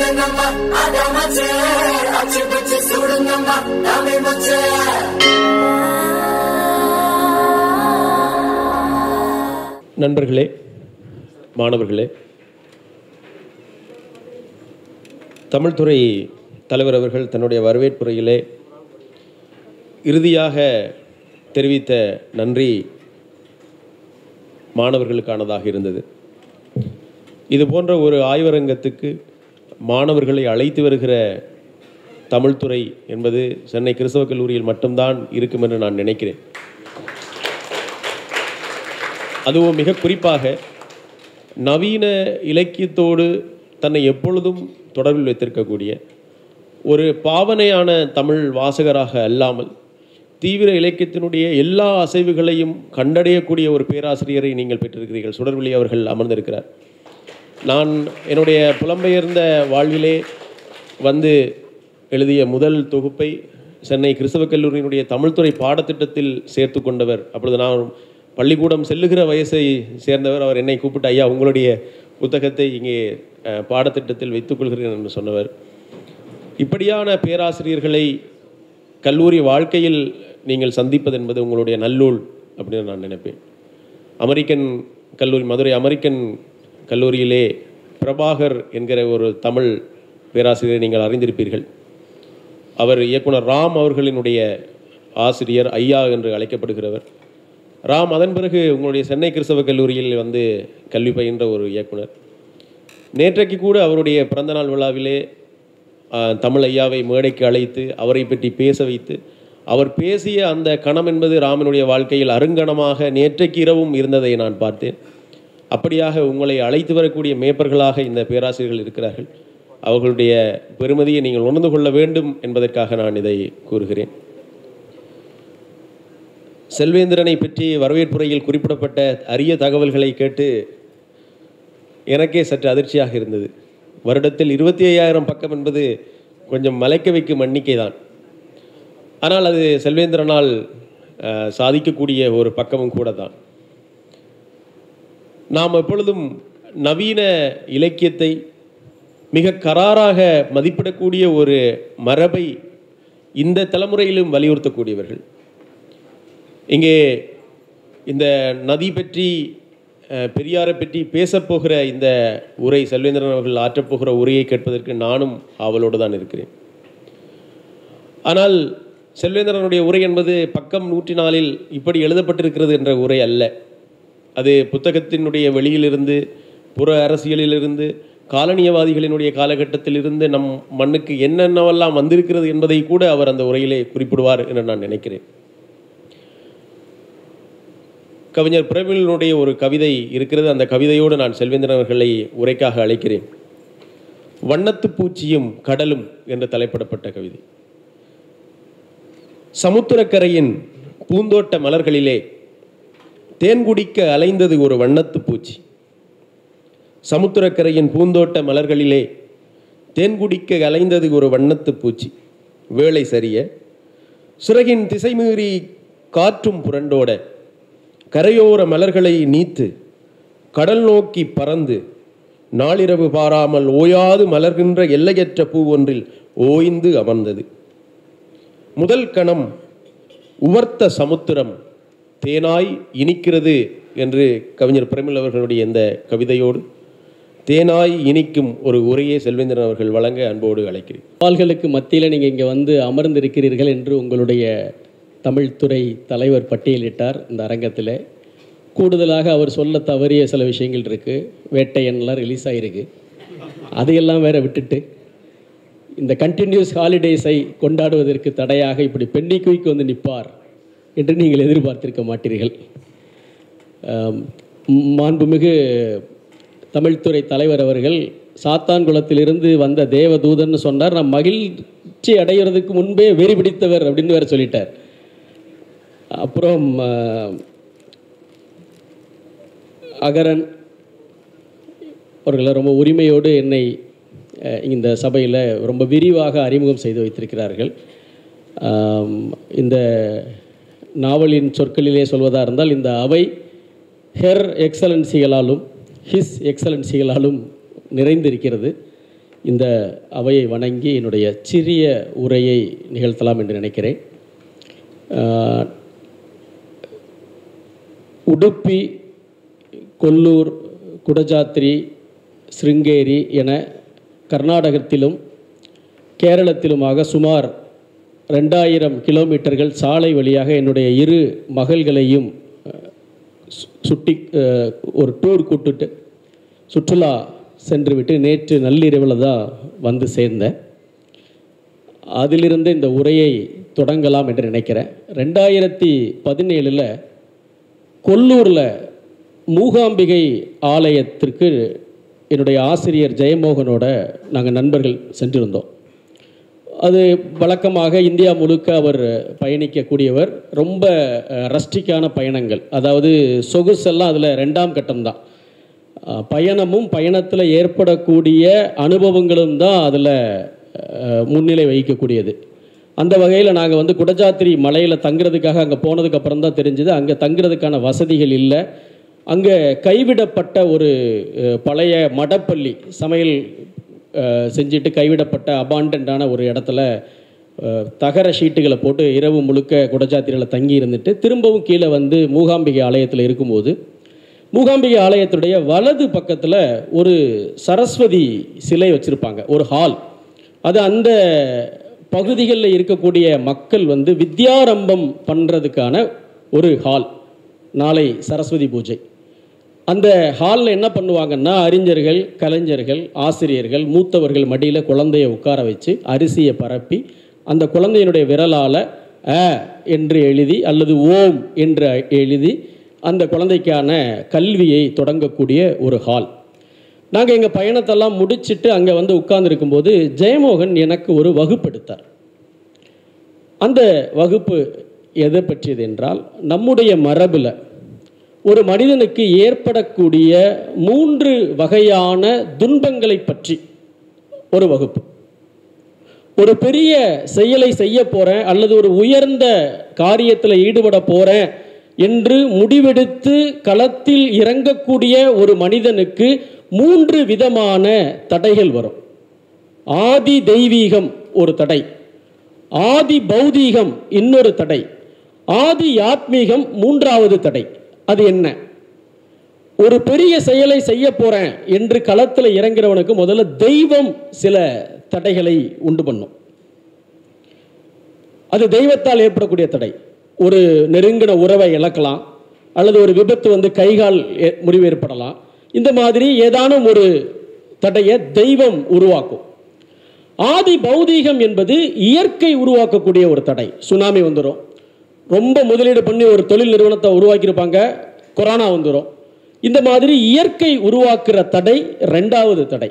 நண்பர்களே, மாணவர்களே, தமிழ்துறை தலைவர் அவர்கள் தன்னுடைய வரவேற்புரையிலே இறுதியாக தெரிவித்த நன்றி மாணவர்களுக்கானதாக இருந்தது. இது போன்ற ஒரு ஆய்வரங்கத்துக்கு மாணவர்களை அழைத்து வருகிற தமிழ்துறை என்பது சென்னை கிறிஸ்தவ கல்லூரியில் மட்டும்தான் இருக்கும் என்று நான் நினைக்கிறேன். அதுவும் மிக குறிப்பாக நவீன இலக்கியத்தோடு தன்னை எப்பொழுதும் தொடர்பில் வைத்திருக்கக்கூடிய ஒரு பாவனையான தமிழ் வாசகராக அல்லாமல் தீவிர இலக்கியத்தினுடைய எல்லா அசைவுகளையும் கண்டறியக்கூடிய ஒரு பேராசிரியரை நீங்கள் பெற்றிருக்கிறீர்கள். சுடர்விழி அவர்கள் அமர்ந்திருக்கிறார். நான் என்னுடைய புலம்பெயர்ந்த வாழ்விலே வந்து எழுதிய முதல் தொகுப்பை சென்னை கிறிஸ்தவ கல்லூரியினுடைய தமிழ்துறை பாடத்திட்டத்தில் சேர்த்து கொண்டவர். அப்பொழுது நான் பள்ளிக்கூடம் செல்லுகிற வயசை சேர்ந்தவர். அவர் என்னை கூப்பிட்டு, ஐயா உங்களுடைய புத்தகத்தை இங்கே பாடத்திட்டத்தில் வைத்துக்கொள்கிறேன் என்று சொன்னவர். இப்படியான பேராசிரியர்களை கல்லூரி வாழ்க்கையில் நீங்கள் சந்திப்பது என்பது உங்களுடைய நல்லூல் அப்படின்னு நான் நினைப்பேன். அமெரிக்கன் கல்லூரி, மதுரை அமெரிக்கன் கல்லூரியிலே பிரபாகர் என்கிற ஒரு தமிழ் பேராசிரியரை நீங்கள் அறிந்திருப்பீர்கள். அவர் இயக்குனர் ராம் அவர்களினுடைய ஆசிரியர், ஐயா என்று அழைக்கப்படுகிறவர். ராம் அதன் பிறகு உங்களுடைய சென்னை கிறிஸ்தவ கல்லூரியில் வந்து கல்வி பயின்ற ஒரு இயக்குனர். நேற்றைக்கு கூட அவருடைய பிறந்தநாள் விழாவிலே தமிழ் ஐயாவை மேடைக்கு அழைத்து அவரை பற்றி பேச வைத்து, அவர் பேசிய அந்த கணம் என்பது ராமனுடைய வாழ்க்கையில் அருங்கணமாக நேற்றைக்கு இரவும் இருந்ததை நான் பார்த்தேன். அப்படியாக உங்களை அழைத்து வரக்கூடிய மேய்ப்பர்களாக இந்த பேராசிரியர்கள் இருக்கிறார்கள். அவர்களுடைய பெருமதியை நீங்கள் உணர்ந்து கொள்ள வேண்டும் என்பதற்காக நான் இதை கூறுகிறேன். செல்வேந்திரனை பற்றி வரவேற்புரையில் குறிப்பிடப்பட்ட அரிய தகவல்களை கேட்டு எனக்கே சற்று அதிர்ச்சியாக இருந்தது. வருடத்தில் 25,000 பக்கம் என்பது கொஞ்சம் மலைக்க வைக்கும் எண்ணிக்கை தான். ஆனால் அது செல்வேந்திரனால் சாதிக்கக்கூடிய ஒரு பக்கமும் கூட தான். நாம் எப்பொழுதும் நவீன இலக்கியத்தை மிக கராராக மதிப்பிடக்கூடிய ஒரு மரபை இந்த தலைமுறையிலும் வலியுறுத்தக்கூடியவர்கள். இங்கே இந்த நதி பற்றி, பெரியாரை பற்றி பேசப்போகிற இந்த உரை, செல்வேந்திரன் அவர்கள் ஆற்றப்போகிற உரையை கேட்பதற்கு நானும் ஆவலோடு தான் இருக்கிறேன். ஆனால் செல்வேந்திரனுடைய உரை என்பது பக்கம் 104 இப்படி எழுதப்பட்டிருக்கிறது என்ற உரை அல்ல. அது புத்தகத்தினுடைய வெளியிலிருந்து, புற அரசியலிலிருந்து, காலனியவாதிகளினுடைய காலகட்டத்திலிருந்து நம் மண்ணுக்கு என்னென்னவெல்லாம் வந்திருக்கிறது என்பதை கூட அவர் அந்த உரையிலே குறிப்பிடுவார் என்று நான் நினைக்கிறேன். கவிஞர் பிரேமிலனுடைய ஒரு கவிதை இருக்கிறது. அந்த கவிதையோடு நான் செல்வேந்திரன் அவர்களை உரைக்காக அழைக்கிறேன். வண்ணத்து பூச்சியும் கடலும் என்று தலைப்பிடப்பட்ட கவிதை. சமுத்திரக்கரையின் பூந்தோட்ட மலர்களிலே தேன்குடிக்க அலைந்தது ஒரு வண்ணத்து பூச்சி. சமுத்திரக்கரையின் பூந்தோட்ட மலர்களிலே தேன்குடிக்க அலைந்தது ஒரு வண்ணத்து பூச்சி. வேளை சரிய சிறகின் திசைமீறி காற்றும் புரண்டோட கரையோர மலர்களை நீத்து கடல் நோக்கி பறந்து நாளிரவு பாராமல் ஓயாது மலர்கின்ற எல்லையற்ற பூ ஒன்றில் ஓய்ந்து அமர்ந்தது. முதல் கணம் உவர்த்த சமுத்திரம் தேனாய் இனிக்கிறது என்று கவிஞர் பிரேமில் அவர்களுடைய இந்த கவிதையோடு தேனாய் இனிக்கும் ஒரு உரையை செல்வேந்திரன் அவர்கள் வழங்க அன்போடு அழைக்கிறேன். சவால்களுக்கு மத்தியில் நீங்கள் இங்கே வந்து அமர்ந்திருக்கிறீர்கள் என்று உங்களுடைய தமிழ்துறை தலைவர் பட்டியலிட்டார் இந்த அரங்கத்தில். கூடுதலாக அவர் சொல்ல தவறிய சில விஷயங்கள் இருக்குது. வேட்டையன்லாம் ரிலீஸ் ஆகிருக்கு, அதையெல்லாம் வேற விட்டுட்டு இந்த கண்டினியூஸ் ஹாலிடேஸை கொண்டாடுவதற்கு தடையாக இப்படி பெண்ணிக்குய்க்கு வந்து நிற்பார் என்று நீங்கள் எதிர்பார்த்திருக்க மாட்டீர்கள். மாண்புமிகு தமிழ்துறை தலைவர் அவர்கள் சாத்தான்குளத்திலிருந்து வந்த தேவதூதன் சொன்னார். நான் மகிழ்ச்சி அடைகிறதுக்கு முன்பே வெறி பிடித்தவர் அப்படின்னு வேற சொல்லிட்டார். அப்புறம் அகரன் அவர்களை ரொம்ப உரிமையோடு என்னை இந்த சபையில் ரொம்ப விரிவாக அறிமுகம் செய்து வைத்திருக்கிறார்கள். இந்த நாவலின் சொற்களிலே சொல்வதாக இருந்தால் இந்த அவை ஹெர் எக்ஸலன்சிகளாலும் ஹிஸ் எக்ஸலன்சிகளாலும் நிறைந்திருக்கிறது. இந்த அவையை வணங்கி என்னுடைய சிறிய உரையை நிகழ்த்தலாம் என்று நினைக்கிறேன். உடுப்பி, கொல்லூர், குடஜாத்திரி, சிருங்கேரி என கர்நாடகத்திலும் கேரளத்திலுமாக சுமார் 2000 கிலோமீட்டர்கள் சாலை வழியாக என்னுடைய 2 மகள்களையும் சுட்டி ஒரு டூர் கூட்டுட்டு சுற்றுலா சென்றுவிட்டு நேற்று நள்ளிரவில் தான் வந்து சேர்ந்தேன். அதிலிருந்து இந்த உரையை தொடங்கலாம் என்று நினைக்கிறேன். 2017 கொல்லூரில் மூகாம்பிகை ஆலயத்திற்கு என்னுடைய ஆசிரியர் ஜெயமோகனோட நாங்கள் நண்பர்கள் சென்றிருந்தோம். அது வழக்கமாக இந்தியா முழுக்க அவர் பயணிக்கக்கூடியவர். ரொம்ப ரஸ்டிக்கான பயணங்கள், அதாவது சொகுசெல்லாம் அதில் 2ஆம் கட்டம்தான். பயணமும் பயணத்தில் ஏற்படக்கூடிய அனுபவங்களும் தான் அதில் முன்னிலை வகிக்கக்கூடியது. அந்த வகையில் நாங்கள் வந்து குடஜாத்திரி மலையில் தங்குறதுக்காக அங்கே போனதுக்கப்புறம் தான் தெரிஞ்சுது அங்கே தங்குறதுக்கான வசதிகள் இல்லை. அங்கே கைவிடப்பட்ட ஒரு பழைய மடப்பள்ளி, சமையல் செஞ்சுட்டு கைவிடப்பட்ட அபாண்டண்டான ஒரு இடத்துல தகர ஷீட்டுகளை போட்டு இரவு முழுக்க குடஜாத்திரியில் தங்கி இருந்துட்டு திரும்பவும் கீழே வந்து மூகாம்பிகை ஆலயத்தில் இருக்கும்போது, மூகாம்பிகை ஆலயத்துடைய வலது பக்கத்தில் ஒரு சரஸ்வதி சிலை வச்சுருப்பாங்க, ஒரு ஹால். அது அந்த பகுதிகளில் இருக்கக்கூடிய மக்கள் வந்து வித்யாரம்பம் பண்ணுறதுக்கான ஒரு ஹால். நாளை சரஸ்வதி பூஜை. அந்த ஹாலில் என்ன பண்ணுவாங்கன்னா, அறிஞர்கள், கலைஞர்கள், ஆசிரியர்கள், மூத்தவர்கள் மடியில் குழந்தையை உட்கார வச்சு அரிசியை பரப்பி அந்த குழந்தையினுடைய விரலால் அ என்று எழுதி அல்லது ஓம் என்று எழுதி அந்த குழந்தைக்கான கல்வியை தொடங்கக்கூடிய ஒரு ஹால். நாங்கள் எங்கள் பயணத்தெல்லாம் முடிச்சுட்டு அங்கே வந்து உட்கார்ந்துருக்கும்போது ஜெயமோகன் எனக்கு ஒரு வகுப்பு எடுத்தார். அந்த வகுப்பு எதை பற்றியது என்றால், நம்முடைய மரபில் ஒரு மனிதனுக்கு ஏற்படக்கூடிய 3 வகையான துன்பங்களை பற்றி ஒரு வகுப்பு. ஒரு பெரிய செயலை செய்ய போகிறேன் அல்லது ஒரு உயர்ந்த காரியத்தில் ஈடுபட போகிறேன் என்று முடிவெடுத்து களத்தில் இறங்கக்கூடிய ஒரு மனிதனுக்கு 3 விதமான தடைகள் வரும். ஆதி தெய்வீகம் ஒரு தடை, ஆதி பௌதீகம் இன்னொரு தடை, ஆதி ஆத்மீகம் 3வது தடை. அது என்ன? ஒரு பெரிய செயலை செய்ய போறேன் என்று களத்தில் இறங்கிறவனுக்கு முதல்ல தெய்வம் சில தடைகளை உண்டு பண்ணும். அது தெய்வத்தால் ஏற்படக்கூடிய தடை. ஒரு நெருங்கின உறவை இழக்கலாம், அல்லது ஒரு விபத்து வந்து கைகால் முறிவு ஏற்படலாம். இந்த மாதிரி ஏதானும் ஒரு தடையை தெய்வம் உருவாக்கும். ஆதி பௌதீகம் என்பது இயற்கை உருவாக்கக்கூடிய ஒரு தடை. சுனாமி வந்துடும், ரொம்ப முதலீடு பண்ணி ஒரு தொழில் நிறுவனத்தை உருவாக்கியிருப்பாங்க, கொரோனா வந்துடும். இந்த மாதிரி இயற்கை உருவாக்குற தடை 2வது தடை.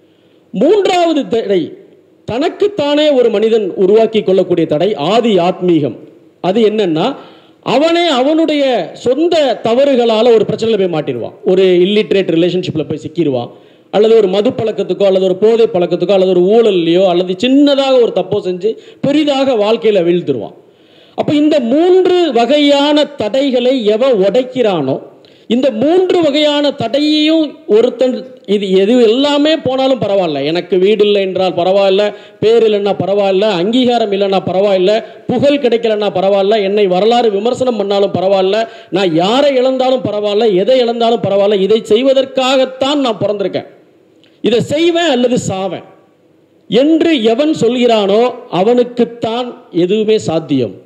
3வது தடை தனக்குத்தானே ஒரு மனிதன் உருவாக்கி கொள்ளக்கூடிய தடை, ஆதி ஆத்மீகம். அது என்னன்னா, அவனே அவனுடைய சொந்த தவறுகளால் ஒரு பிரச்சனையில் போய் மாட்டிடுவான். ஒரு இல்லிட்ரேட் ரிலேஷன்ஷிப்பில் போய் சிக்கிடுவான், அல்லது ஒரு மது பழக்கத்துக்கோ அல்லது ஒரு போதை பழக்கத்துக்கோ அல்லது ஒரு ஊழல்லையோ அல்லது சின்னதாக ஒரு தப்போ செஞ்சு பெரிதாக வாழ்க்கையில் வீழ்த்துருவான். அப்போ இந்த 3 வகையான தடைகளை எவன் உடைக்கிறானோ, இந்த 3 வகையான தடையையும் ஒருத்தன் இது எது எல்லாமே போனாலும் பரவாயில்ல, எனக்கு வீடு இல்லை என்றால் பரவாயில்ல, பேர் இல்லைன்னா பரவாயில்ல, அங்கீகாரம் இல்லைன்னா பரவாயில்ல, புகழ் கிடைக்கலன்னா பரவாயில்ல, என்னை வரலாறு விமர்சனம் பண்ணாலும் பரவாயில்ல, நான் யாரை இழந்தாலும் பரவாயில்ல, எதை இழந்தாலும் பரவாயில்ல, இதை செய்வதற்காகத்தான் நான் பிறந்திருக்கேன், இதை செய்வேன் அல்லது சாவேன் என்று எவன் சொல்கிறானோ அவனுக்குத்தான் எதுவுமே சாத்தியம்.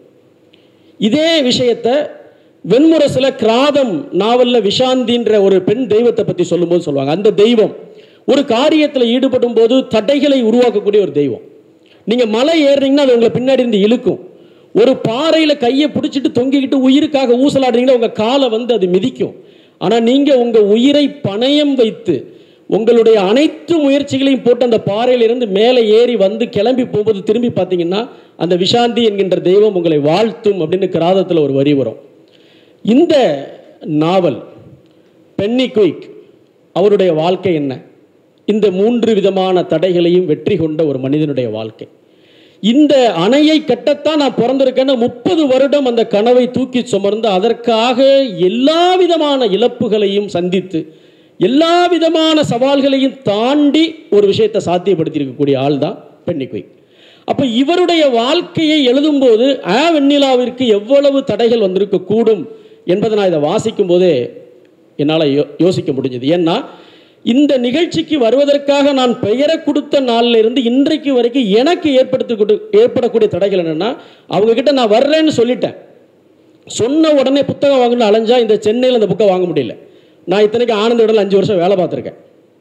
இதே விஷயத்தை வெண்முரசில் கிராதம் நாவல்ல விஷாந்தின்ற ஒரு பெண் தெய்வத்தை பற்றி சொல்லும்போது சொல்லுவாங்க. அந்த தெய்வம் ஒரு காரியத்தில் ஈடுபடும் போது தடைகளை உருவாக்கக்கூடிய ஒரு தெய்வம். நீங்கள் மலை ஏறுறீங்கன்னா அது உங்களை பின்னாடி இருந்து இழுக்கும். ஒரு பாறையில் கையை பிடிச்சிட்டு தொங்கிக்கிட்டு உயிருக்காக ஊசலாடுறீங்கன்னா உங்கள் காலை வந்து அது மிதிக்கும். ஆனால் நீங்கள் உங்கள் உயிரை பணயம் வைத்து உங்களுடைய அனைத்து முயற்சிகளையும் போட்டு அந்த பாறையிலிருந்து மேலே ஏறி வந்து கிளம்பி போகும்போது திரும்பி பார்த்தீங்கன்னா அந்த விஷாந்தி என்கின்ற தெய்வம் உங்களை வாழ்த்தும் அப்படின்னு கிராதத்தில் ஒரு வரி வரும். இந்த நாவல் பென்னி குயிக் அவருடைய வாழ்க்கை என்ன? இந்த 3 விதமான தடைகளையும் வெற்றி கொண்ட ஒரு மனிதனுடைய வாழ்க்கை. இந்த அணையை கட்டத்தான் நான் பிறந்திருக்கேன்னு 30 வருடம் அந்த கனவை தூக்கி சுமர்ந்து அதற்காக எல்லா விதமான இழப்புகளையும் சந்தித்து எல்லா விதமான சவால்களையும் தாண்டி ஒரு விஷயத்தை சாத்தியப்படுத்தி இருக்கக்கூடிய ஆள் தான் பென்னிக்விக். அப்போ இவருடைய வாழ்க்கையை எழுதும்போது வெண்ணிலாவிற்கு எவ்வளவு தடைகள் வந்திருக்க கூடும் என்பதை நான் இதை வாசிக்கும் போதே என்னால் யோசிக்க முடிஞ்சது. ஏன்னா இந்த நிகழ்ச்சிக்கு வருவதற்காக நான் பெயரை கொடுத்த நாளில் இருந்து இன்றைக்கு வரைக்கும் எனக்கு ஏற்படக்கூடிய தடைகள் என்னென்னா, அவங்கக்கிட்ட நான் வர்றேன்னு சொல்லிட்டேன், சொன்ன உடனே புத்தகம் வாங்கணும்னு அலைஞ்சா இந்த சென்னையில் அந்த புக்கை வாங்க முடியல. நான் இத்தனைக்கு ஆனந்த விடல 5 வருஷம் வேலை பார்த்துருக்கேன்.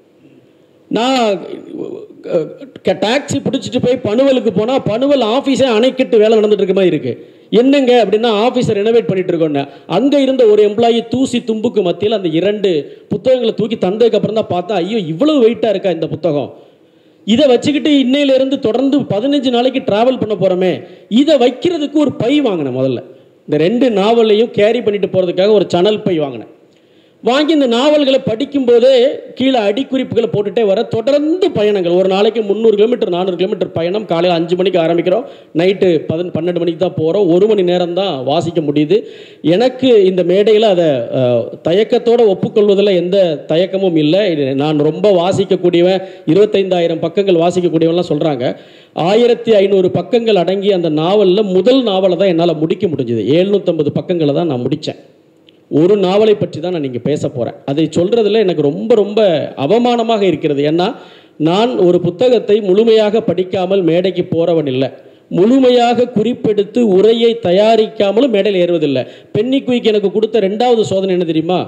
நான் டாக்ஸி பிடிச்சிட்டு போய் பனுவலுக்கு போனால் பனுவல் ஆஃபீஸே அணைக்கட்டு வேலை நடந்துட்டு இருக்க மாதிரி இருக்குது. என்னங்க அப்படின்னா ஆஃபீஸை ரெனோவேட் பண்ணிட்டு இருக்கோன்னு அங்கே இருந்த ஒரு எம்ப்ளாயி தூசி தும்புக்கு மத்தியில் அந்த 2 புத்தகங்களை தூக்கி தந்ததுக்கப்புறம் தான் பார்த்தா, ஐயோ இவ்வளவு வெயிட்டாக இருக்கா இந்த புத்தகம், இதை வச்சுக்கிட்டு இன்னையிலேருந்து தொடர்ந்து 15 நாளைக்கு ட்ராவல் பண்ண போகிறோமே, இதை வைக்கிறதுக்கு ஒரு பை வாங்கினேன். முதல்ல இந்த 2 நாவலையும் கேரி பண்ணிட்டு போகிறதுக்காக ஒரு சணல் பை வாங்கினேன். வாங்கி இந்த நாவல்களை படிக்கும்போதே கீழே அடிக்குறிப்புகளை போட்டுகிட்டே வர தொடர்ந்து பயணங்கள். ஒரு நாளைக்கு 300 கிலோமீட்டர் 400 கிலோமீட்டர் பயணம். காலையில் 5 மணிக்கு ஆரம்பிக்கிறோம், நைட்டு 12 மணிக்கு தான் போகிறோம். 1 மணி நேரம் தான் வாசிக்க முடியுது. எனக்கு இந்த மேடையில் அதை தயக்கத்தோடு ஒப்புக்கொள்வதில் எந்த தயக்கமும் இல்லை. நான் ரொம்ப வாசிக்கக்கூடியவன், 25,000 பக்கங்கள் வாசிக்கக்கூடியவன்லாம் சொல்கிறாங்க. 1500 பக்கங்கள் அடங்கி அந்த நாவலில் முதல் நாவலை தான் என்னால் முடிக்க முடிஞ்சது. 750 பக்கங்களை தான் நான் முடித்தேன். ஒரு நாவலை பற்றி தான் நான் இங்கே பேச போகிறேன். அதை சொல்கிறதுல எனக்கு ரொம்ப ரொம்ப அவமானமாக இருக்கிறது. ஏன்னா நான் ஒரு புத்தகத்தை முழுமையாக படிக்காமல் மேடைக்கு போகிறவன் இல்லை, முழுமையாக குறிப்பெடுத்து உரையை தயாரிக்காமலும் மேடையில் ஏறுவதில்லை. பென்னிக்விக் எனக்கு கொடுத்த 2வது சோதனை என்ன தெரியுமா?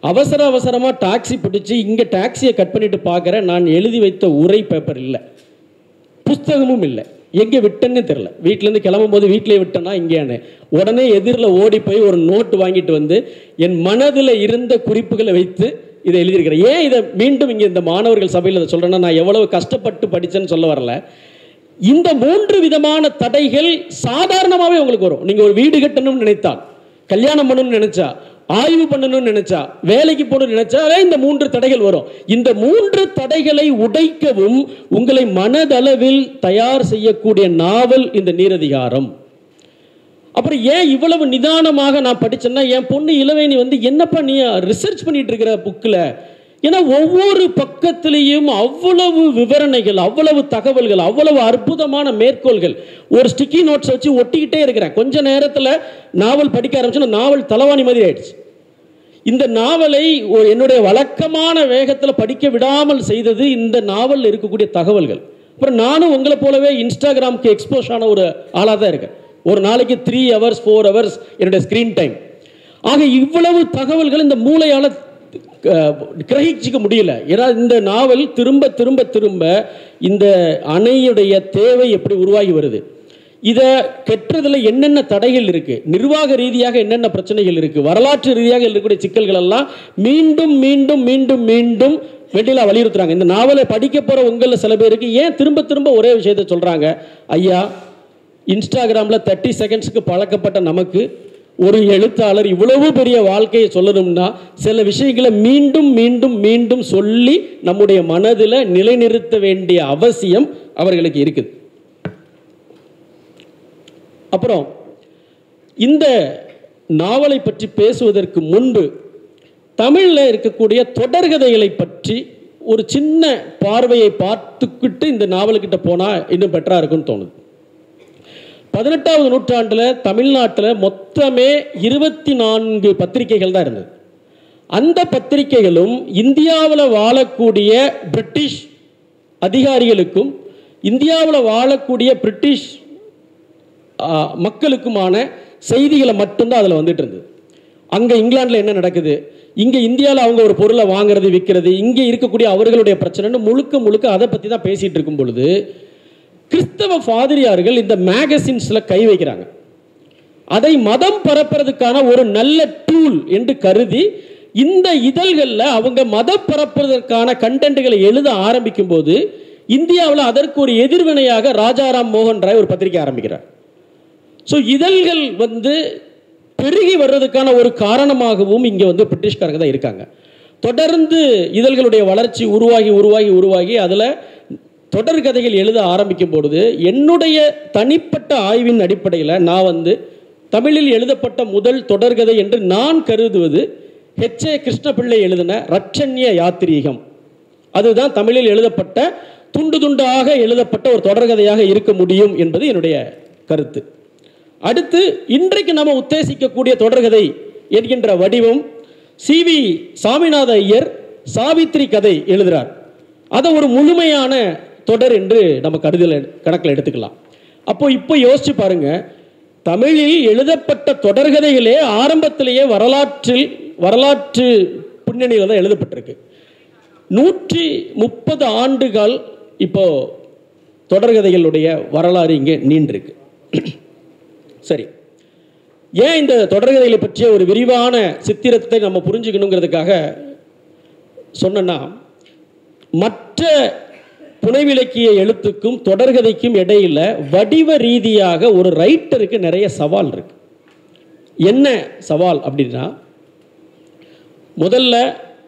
அவசரமாக டாக்ஸி பிடிச்சி இங்கே டாக்ஸியை கட் பண்ணிட்டு பார்க்குறேன், நான் எழுதி வைத்த உரை பேப்பர் இல்லை, புஸ்தகமும் இல்லை, எங்கே விட்டேன்னு தெரில. வீட்டிலேருந்து கிளம்பும் போது வீட்டிலே விட்டேன்னா இங்கேன்னு உடனே எதிரில் ஓடி போய் ஒரு நோட்டு வாங்கிட்டு வந்து என் மனதில் இருந்த குறிப்புகளை வைத்து இதை எழுதியிருக்கிறேன். ஏன் இதை மீண்டும் இங்கே இந்த மாணவர்கள் சபையில் இதை சொல்கிறேன்னா, நான் எவ்வளவு கஷ்டப்பட்டு படித்தேன்னு சொல்ல வரல. இந்த 3 விதமான தடைகள் சாதாரணமாகவே உங்களுக்கு வரும். நீங்கள் ஒரு வீடு கட்டணும்னு நினைத்தால், கல்யாணம் பண்ணணும்னு நினைச்சா, ஆய்வு பண்ணணும்னு நினைச்சா, வேலைக்கு போகணும்னு நினைச்சாலே இந்த 3 தடைகள் வரும். இந்த 3 தடைகளை உடைக்கவும் உங்களை மனதளவில் தயார் செய்யக்கூடிய நாவல் இந்த நீரதிகாரம். அப்புறம் ஏன் இவ்வளவு நிதானமாக நான் படிச்சேன்னா, என் பொண்ணு இளவேணி வந்து என்னப்பா நீ ரிசர்ச் பண்ணிட்டு இருக்கிற புக்கில், ஏன்னா ஒவ்வொரு பக்கத்திலையும் அவ்வளவு விவரணைகள், அவ்வளவு தகவல்கள், அவ்வளவு அற்புதமான மேற்கோள்கள். ஒரு ஸ்டிக்கி நோட்ஸ் வச்சு ஒட்டிக்கிட்டே இருக்கிறேன். கொஞ்ச நேரத்தில் நாவல் படிக்க ஆரம்பிச்சோன்னா நாவல் தலவாணி மாதிரி ஆயிடுச்சு. இந்த நாவலை என்னுடைய வழக்கமான வேகத்தில் படிக்க விடாமல் செய்தது இந்த நாவல் இருக்கக்கூடிய தகவல்கள். அப்புறம் நானும் உங்களை போலவே இன்ஸ்டாகிராமுக்கு எக்ஸ்போஸ் ஆன ஒரு ஆளாக தான் இருக்கேன். ஒரு நாளைக்கு 3 hours 4 hours என்னுடைய ஸ்க்ரீன் டைம். ஆக இவ்வளவு தகவல்கள் இந்த மூளையால் கிரகிச்சிக்க முடியல. ஏன்னா இந்த நாவல் திரும்ப திரும்ப திரும்ப இந்த அணையுடைய தேவை எப்படி உருவாகி வருது, இதை கெட்டதில் என்னென்ன தடைகள் இருக்குது, நிர்வாக ரீதியாக என்னென்ன பிரச்சனைகள் இருக்குது, வரலாற்று ரீதியாக இருக்கக்கூடிய சிக்கல்கள் எல்லாம் மீண்டும் மீண்டும் மீண்டும் மீண்டும் வெண்ணிலா வலியுறுத்துறாங்க. இந்த நாவலை படிக்க போகிற உங்களில் சில பேருக்கு ஏன் திரும்ப திரும்ப ஒரே விஷயத்தை சொல்கிறாங்க, ஐயா இன்ஸ்டாகிராமில் 30 செகண்ட்ஸுக்கு பழக்கப்பட்ட நமக்கு ஒரு எழுத்தாளர் இவ்வளவு பெரிய வாழ்க்கையை சொல்லணும்னா சில விஷயங்களை மீண்டும் மீண்டும் மீண்டும் சொல்லி நம்முடைய மனதில் நிலைநிறுத்த வேண்டிய அவசியம் அவர்களுக்கு இருக்குது. அப்புறம் இந்த நாவலை பற்றி பேசுவதற்கு முன்பு தமிழில் இருக்கக்கூடிய தொடர்கதைகளை பற்றி ஒரு சின்ன பார்வையை பார்த்துக்கிட்டு இந்த நாவலுக்கிட்ட போனால் இன்னும் பெட்டராக இருக்குன்னு தோணுது. 18வது நூற்றாண்டில் தமிழ்நாட்டில் மொத்தமே 24 பத்திரிகைகள் தான் இருந்தது. அந்த பத்திரிகைகளும் இந்தியாவில் வாழக்கூடிய பிரிட்டிஷ் அதிகாரிகளுக்கும் இந்தியாவில் வாழக்கூடிய பிரிட்டிஷ் மக்களுக்குமான செய்திகளை மட்டும்தான் அதில் வந்துட்டு இருந்தது. அங்கே இங்கிலாந்தில் என்ன நடக்குது, இங்கே இந்தியாவில் அவங்க ஒரு பொருளை வாங்குறது விற்கிறது, இங்கே இருக்கக்கூடிய அவர்களுடைய பிரச்சனைன்னு முழுக்க முழுக்க அதை பற்றி தான் பேசிகிட்டு இருக்கும் பொழுது கிறிஸ்தவ பாதிரியார்கள் இந்த மேகசின்ஸில் கை வைக்கிறாங்க. அதை மதம் பரப்புறதுக்கான ஒரு நல்ல டூல் என்று கருதி இந்த இதழ்களில் அவங்க மதம் பரப்புவதற்கான கண்டென்ட்களை எழுத ஆரம்பிக்கும் போது இந்தியாவில் அதற்கு ஒரு எதிர்வினையாக ராஜாராம் மோகன் ராய் ஒரு பத்திரிகை ஆரம்பிக்கிறார். ஸோ இதழ்கள் பெருகி வர்றதுக்கான ஒரு காரணமாகவும் இங்கே பிரிட்டிஷ்காரங்க தான் இருக்காங்க. தொடர்ந்து இதழ்களுடைய வளர்ச்சி உருவாகி உருவாகி உருவாகி அதில் தொடர்கதைகள் எழுத ஆரம்பிக்கும் பொழுது என்னுடைய தனிப்பட்ட ஆய்வின் அடிப்படையில் நான் தமிழில் எழுதப்பட்ட முதல் தொடர்கதை என்று நான் கருதுவது H.A. கிருஷ்ணபிள்ளை எழுதின ரட்சண்ய யாத்திரீகம், அதுதான் தமிழில் எழுதப்பட்ட துண்டு துண்டாக எழுதப்பட்ட ஒரு தொடர்கதையாக இருக்க முடியும் என்பது என்னுடைய கருத்து. அடுத்து இன்றைக்கு நாம் உத்தேசிக்கக்கூடிய தொடர்கதை என்கின்ற வடிவம் CV சாமிநாத ஐயர் சாவித்திரி கதை எழுதுகிறார். அதை ஒரு முழுமையான தொடர் என்று நம்ம கணக்கில் எடுத்துக்கலாம். இப்போ யோசிச்சு பாருங்க, தமிழில் எழுதப்பட்ட தொடர்கதைகளே ஆரம்பத்திலேயே வரலாற்று பின்னணியில் தான் எழுதப்பட்டிருக்கு. 130 ஆண்டுகள் இப்போ தொடர்கதைகளுடைய வரலாறு இங்கே நீண்டிருக்கு. சரி, ஏன் இந்த தொடர்கதைகளை பற்றிய ஒரு விரிவான சித்திரத்தை நம்ம புரிஞ்சுக்கணுங்கிறதுக்காக சொன்னா, மற்ற புனைவிலக்கிய எழுத்துக்கும் தொடர்கதைக்கும் இடையில வடிவ ரீதியாக ஒரு ரைட்டருக்கு நிறைய சவால் இருக்கு. என்ன சவால் அப்படின்னா, முதல்ல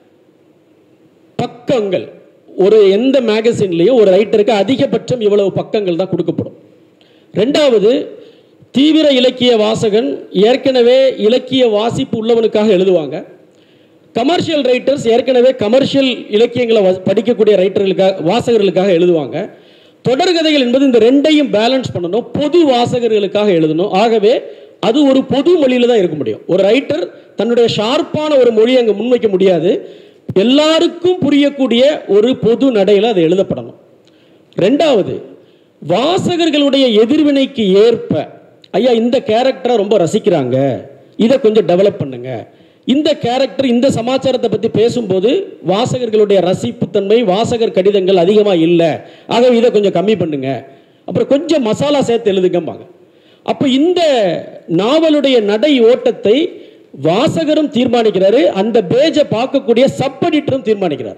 பக்கங்கள். ஒரு எந்த மேகசின்லையும் ஒரு ரைட்டருக்கு அதிகபட்சம் இவ்வளவு பக்கங்கள் தான் கொடுக்கப்படும். ரெண்டாவது, தீவிர இலக்கிய வாசகன் ஏற்கனவே இலக்கிய வாசிப்பு உள்ளவனுக்காக எழுதுவாங்க. கமர்ஷியல் ரைட்டர்ஸ் ஏற்கனவே கமர்ஷியல் இலக்கியங்களை படிக்கக்கூடிய வாசகர்களுக்காக எழுதுவாங்க. தொடர்கதைகள் என்பது இந்த ரெண்டையும் பேலன்ஸ் பண்ணணும், பொது வாசகர்களுக்காக எழுதணும். ஆகவே அது ஒரு பொது மொழியில தான் இருக்க முடியும். ஒரு ரைட்டர் தன்னுடைய ஷார்ப்பான ஒரு மொழியை அங்கே முன்வைக்க முடியாது. எல்லாருக்கும் புரியக்கூடிய ஒரு பொது நடையில் அது எழுதப்படணும். ரெண்டாவது, வாசகர்களுடைய எதிர்வினைக்கு ஏற்ப, ஐயா இந்த கேரக்டரை ரொம்ப ரசிக்கிறாங்க, இதை கொஞ்சம் டெவலப் பண்ணுங்க, இந்த கேரக்டர் இந்த சமாச்சாரத்தை பற்றி பேசும்போது வாசகர்களுடைய ரசிப்புத்தன்மை, வாசகர் கடிதங்கள் அதிகமாக இல்லை, ஆகவே இதை கொஞ்சம் கம்மி பண்ணுங்க, அப்புறம் கொஞ்சம் மசாலா சேர்த்து எழுதுங்கம்பாங்க. அப்போ இந்த நாவலுடைய நடை ஓட்டத்தை வாசகரும் தீர்மானிக்கிறாரு, அந்த பேஜை பார்க்கக்கூடிய சப் எடிட்டரும் தீர்மானிக்கிறார்.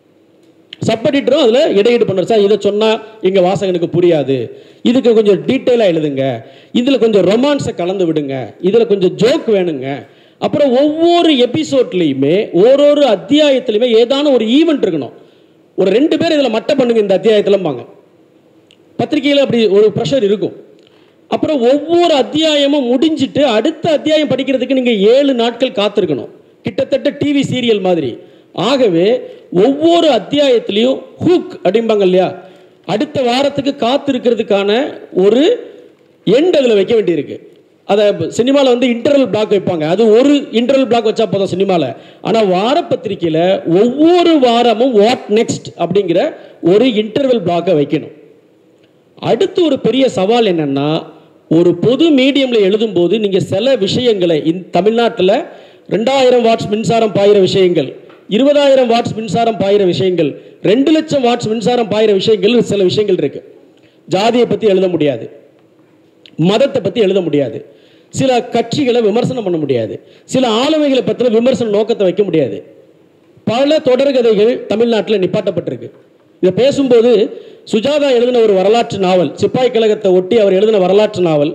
சப் எடிட்டரும் அதில் இடையீடு பண்ணுறாரு. சார் இதை சொன்னால் எங்கள் வாசகனுக்கு புரியாது, இதுக்கு கொஞ்சம் டீட்டெயிலாக எழுதுங்க, இதில் கொஞ்சம் ரொமான்ஸை கலந்து விடுங்க, இதில் கொஞ்சம் ஜோக் வேணுங்க. அப்புறம் ஒவ்வொரு எபிசோட்லையுமே ஒரு அத்தியாயத்திலையுமே ஏதான ஒரு ஈவெண்ட் இருக்கணும். ஒரு 2 பேர் இதில் மட்டம் பண்ணுங்க இந்த அத்தியாயத்திலம்பாங்க. பத்திரிகையில் அப்படி ஒரு ப்ரெஷர் இருக்கும். அப்புறம் ஒவ்வொரு அத்தியாயமும் முடிஞ்சிட்டு அடுத்த அத்தியாயம் படிக்கிறதுக்கு நீங்கள் 7 நாட்கள் காத்திருக்கணும், கிட்டத்தட்ட டிவி சீரியல் மாதிரி. ஆகவே ஒவ்வொரு அத்தியாயத்திலையும் ஹூக் அப்படிம்பாங்க இல்லையா, அடுத்த வாரத்துக்கு காத்திருக்கிறதுக்கான ஒரு எண்ட் அதில் வைக்க வேண்டியிருக்கு. அதை சினிமாவில் வந்து இன்டர்வல் பிளாக் வைப்பாங்க, அது ஒரு இன்டர்வல் பிளாக் வச்சா போதும் சினிமாவில். ஆனால் வாரப்பத்திரிக்கையில் ஒவ்வொரு வாரமும் வாட் நெக்ஸ்ட் அப்படிங்கிற ஒரு இன்டர்வல் பிளாக்கை வைக்கணும். அடுத்து ஒரு பெரிய சவால் என்னன்னா, ஒரு பொது மீடியமில் எழுதும்போது நீங்கள் சில விஷயங்களை, தமிழ்நாட்டில் 2000 வாட்ஸ் மின்சாரம் பாயிற விஷயங்கள், 20,000 வாட்ஸ் மின்சாரம் பாயிற விஷயங்கள், 2 லட்சம் வாட்ஸ் மின்சாரம் பாயிற விஷயங்கள், சில விஷயங்கள் இருக்கு. ஜாதியை பற்றி எழுத முடியாது, மதத்தை பற்றி எழுத முடியாது, சில கட்சிகளை விமர்சனம் பண்ண முடியாது, சில ஆளுமைகளை பற்றின விமர்சன நோக்கத்தை வைக்க முடியாது. பல தொடர்கதைகள் தமிழ்நாட்டில் நிப்பாட்டப்பட்டிருக்கு. இதை பேசும்போது சுஜாதா எழுதின ஒரு வரலாற்று நாவல், சிப்பாய் கழகத்தை ஒட்டி அவர் எழுதின வரலாற்று நாவல்,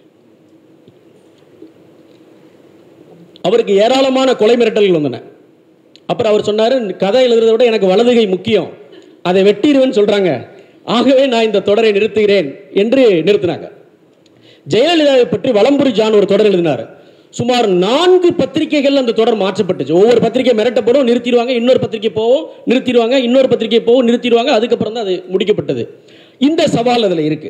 அவருக்கு ஏராளமான கொலை மிரட்டல்கள் வந்தன. அப்புறம் அவர் சொன்னார், கதை எழுதுறதை விட எனக்கு வலதுகை முக்கியம், அதை வெட்டிடுவேன்னு சொல்றாங்க, ஆகவே நான் இந்த தொடரை நிறுத்துகிறேன் என்று நிறுத்தினாங்க. ஜெயலலிதாவை பற்றி வலம்புரி ஜான் ஒரு தொடர் எழுதினார். சுமார் 4 பத்திரிகைகள் அந்த தொடர் மாற்றப்பட்டுச்சு. ஒவ்வொரு பத்திரிகை மிரட்டப்படும், நிறுத்திடுவாங்க, இன்னொரு பத்திரிகை போவோம், நிறுத்திடுவாங்க, இன்னொரு பத்திரிகை போவோம், நிறுத்திடுவாங்க. அதுக்கப்புறம் தான் அது முடிக்கப்பட்டது. இந்த சவால் அதில் இருக்கு.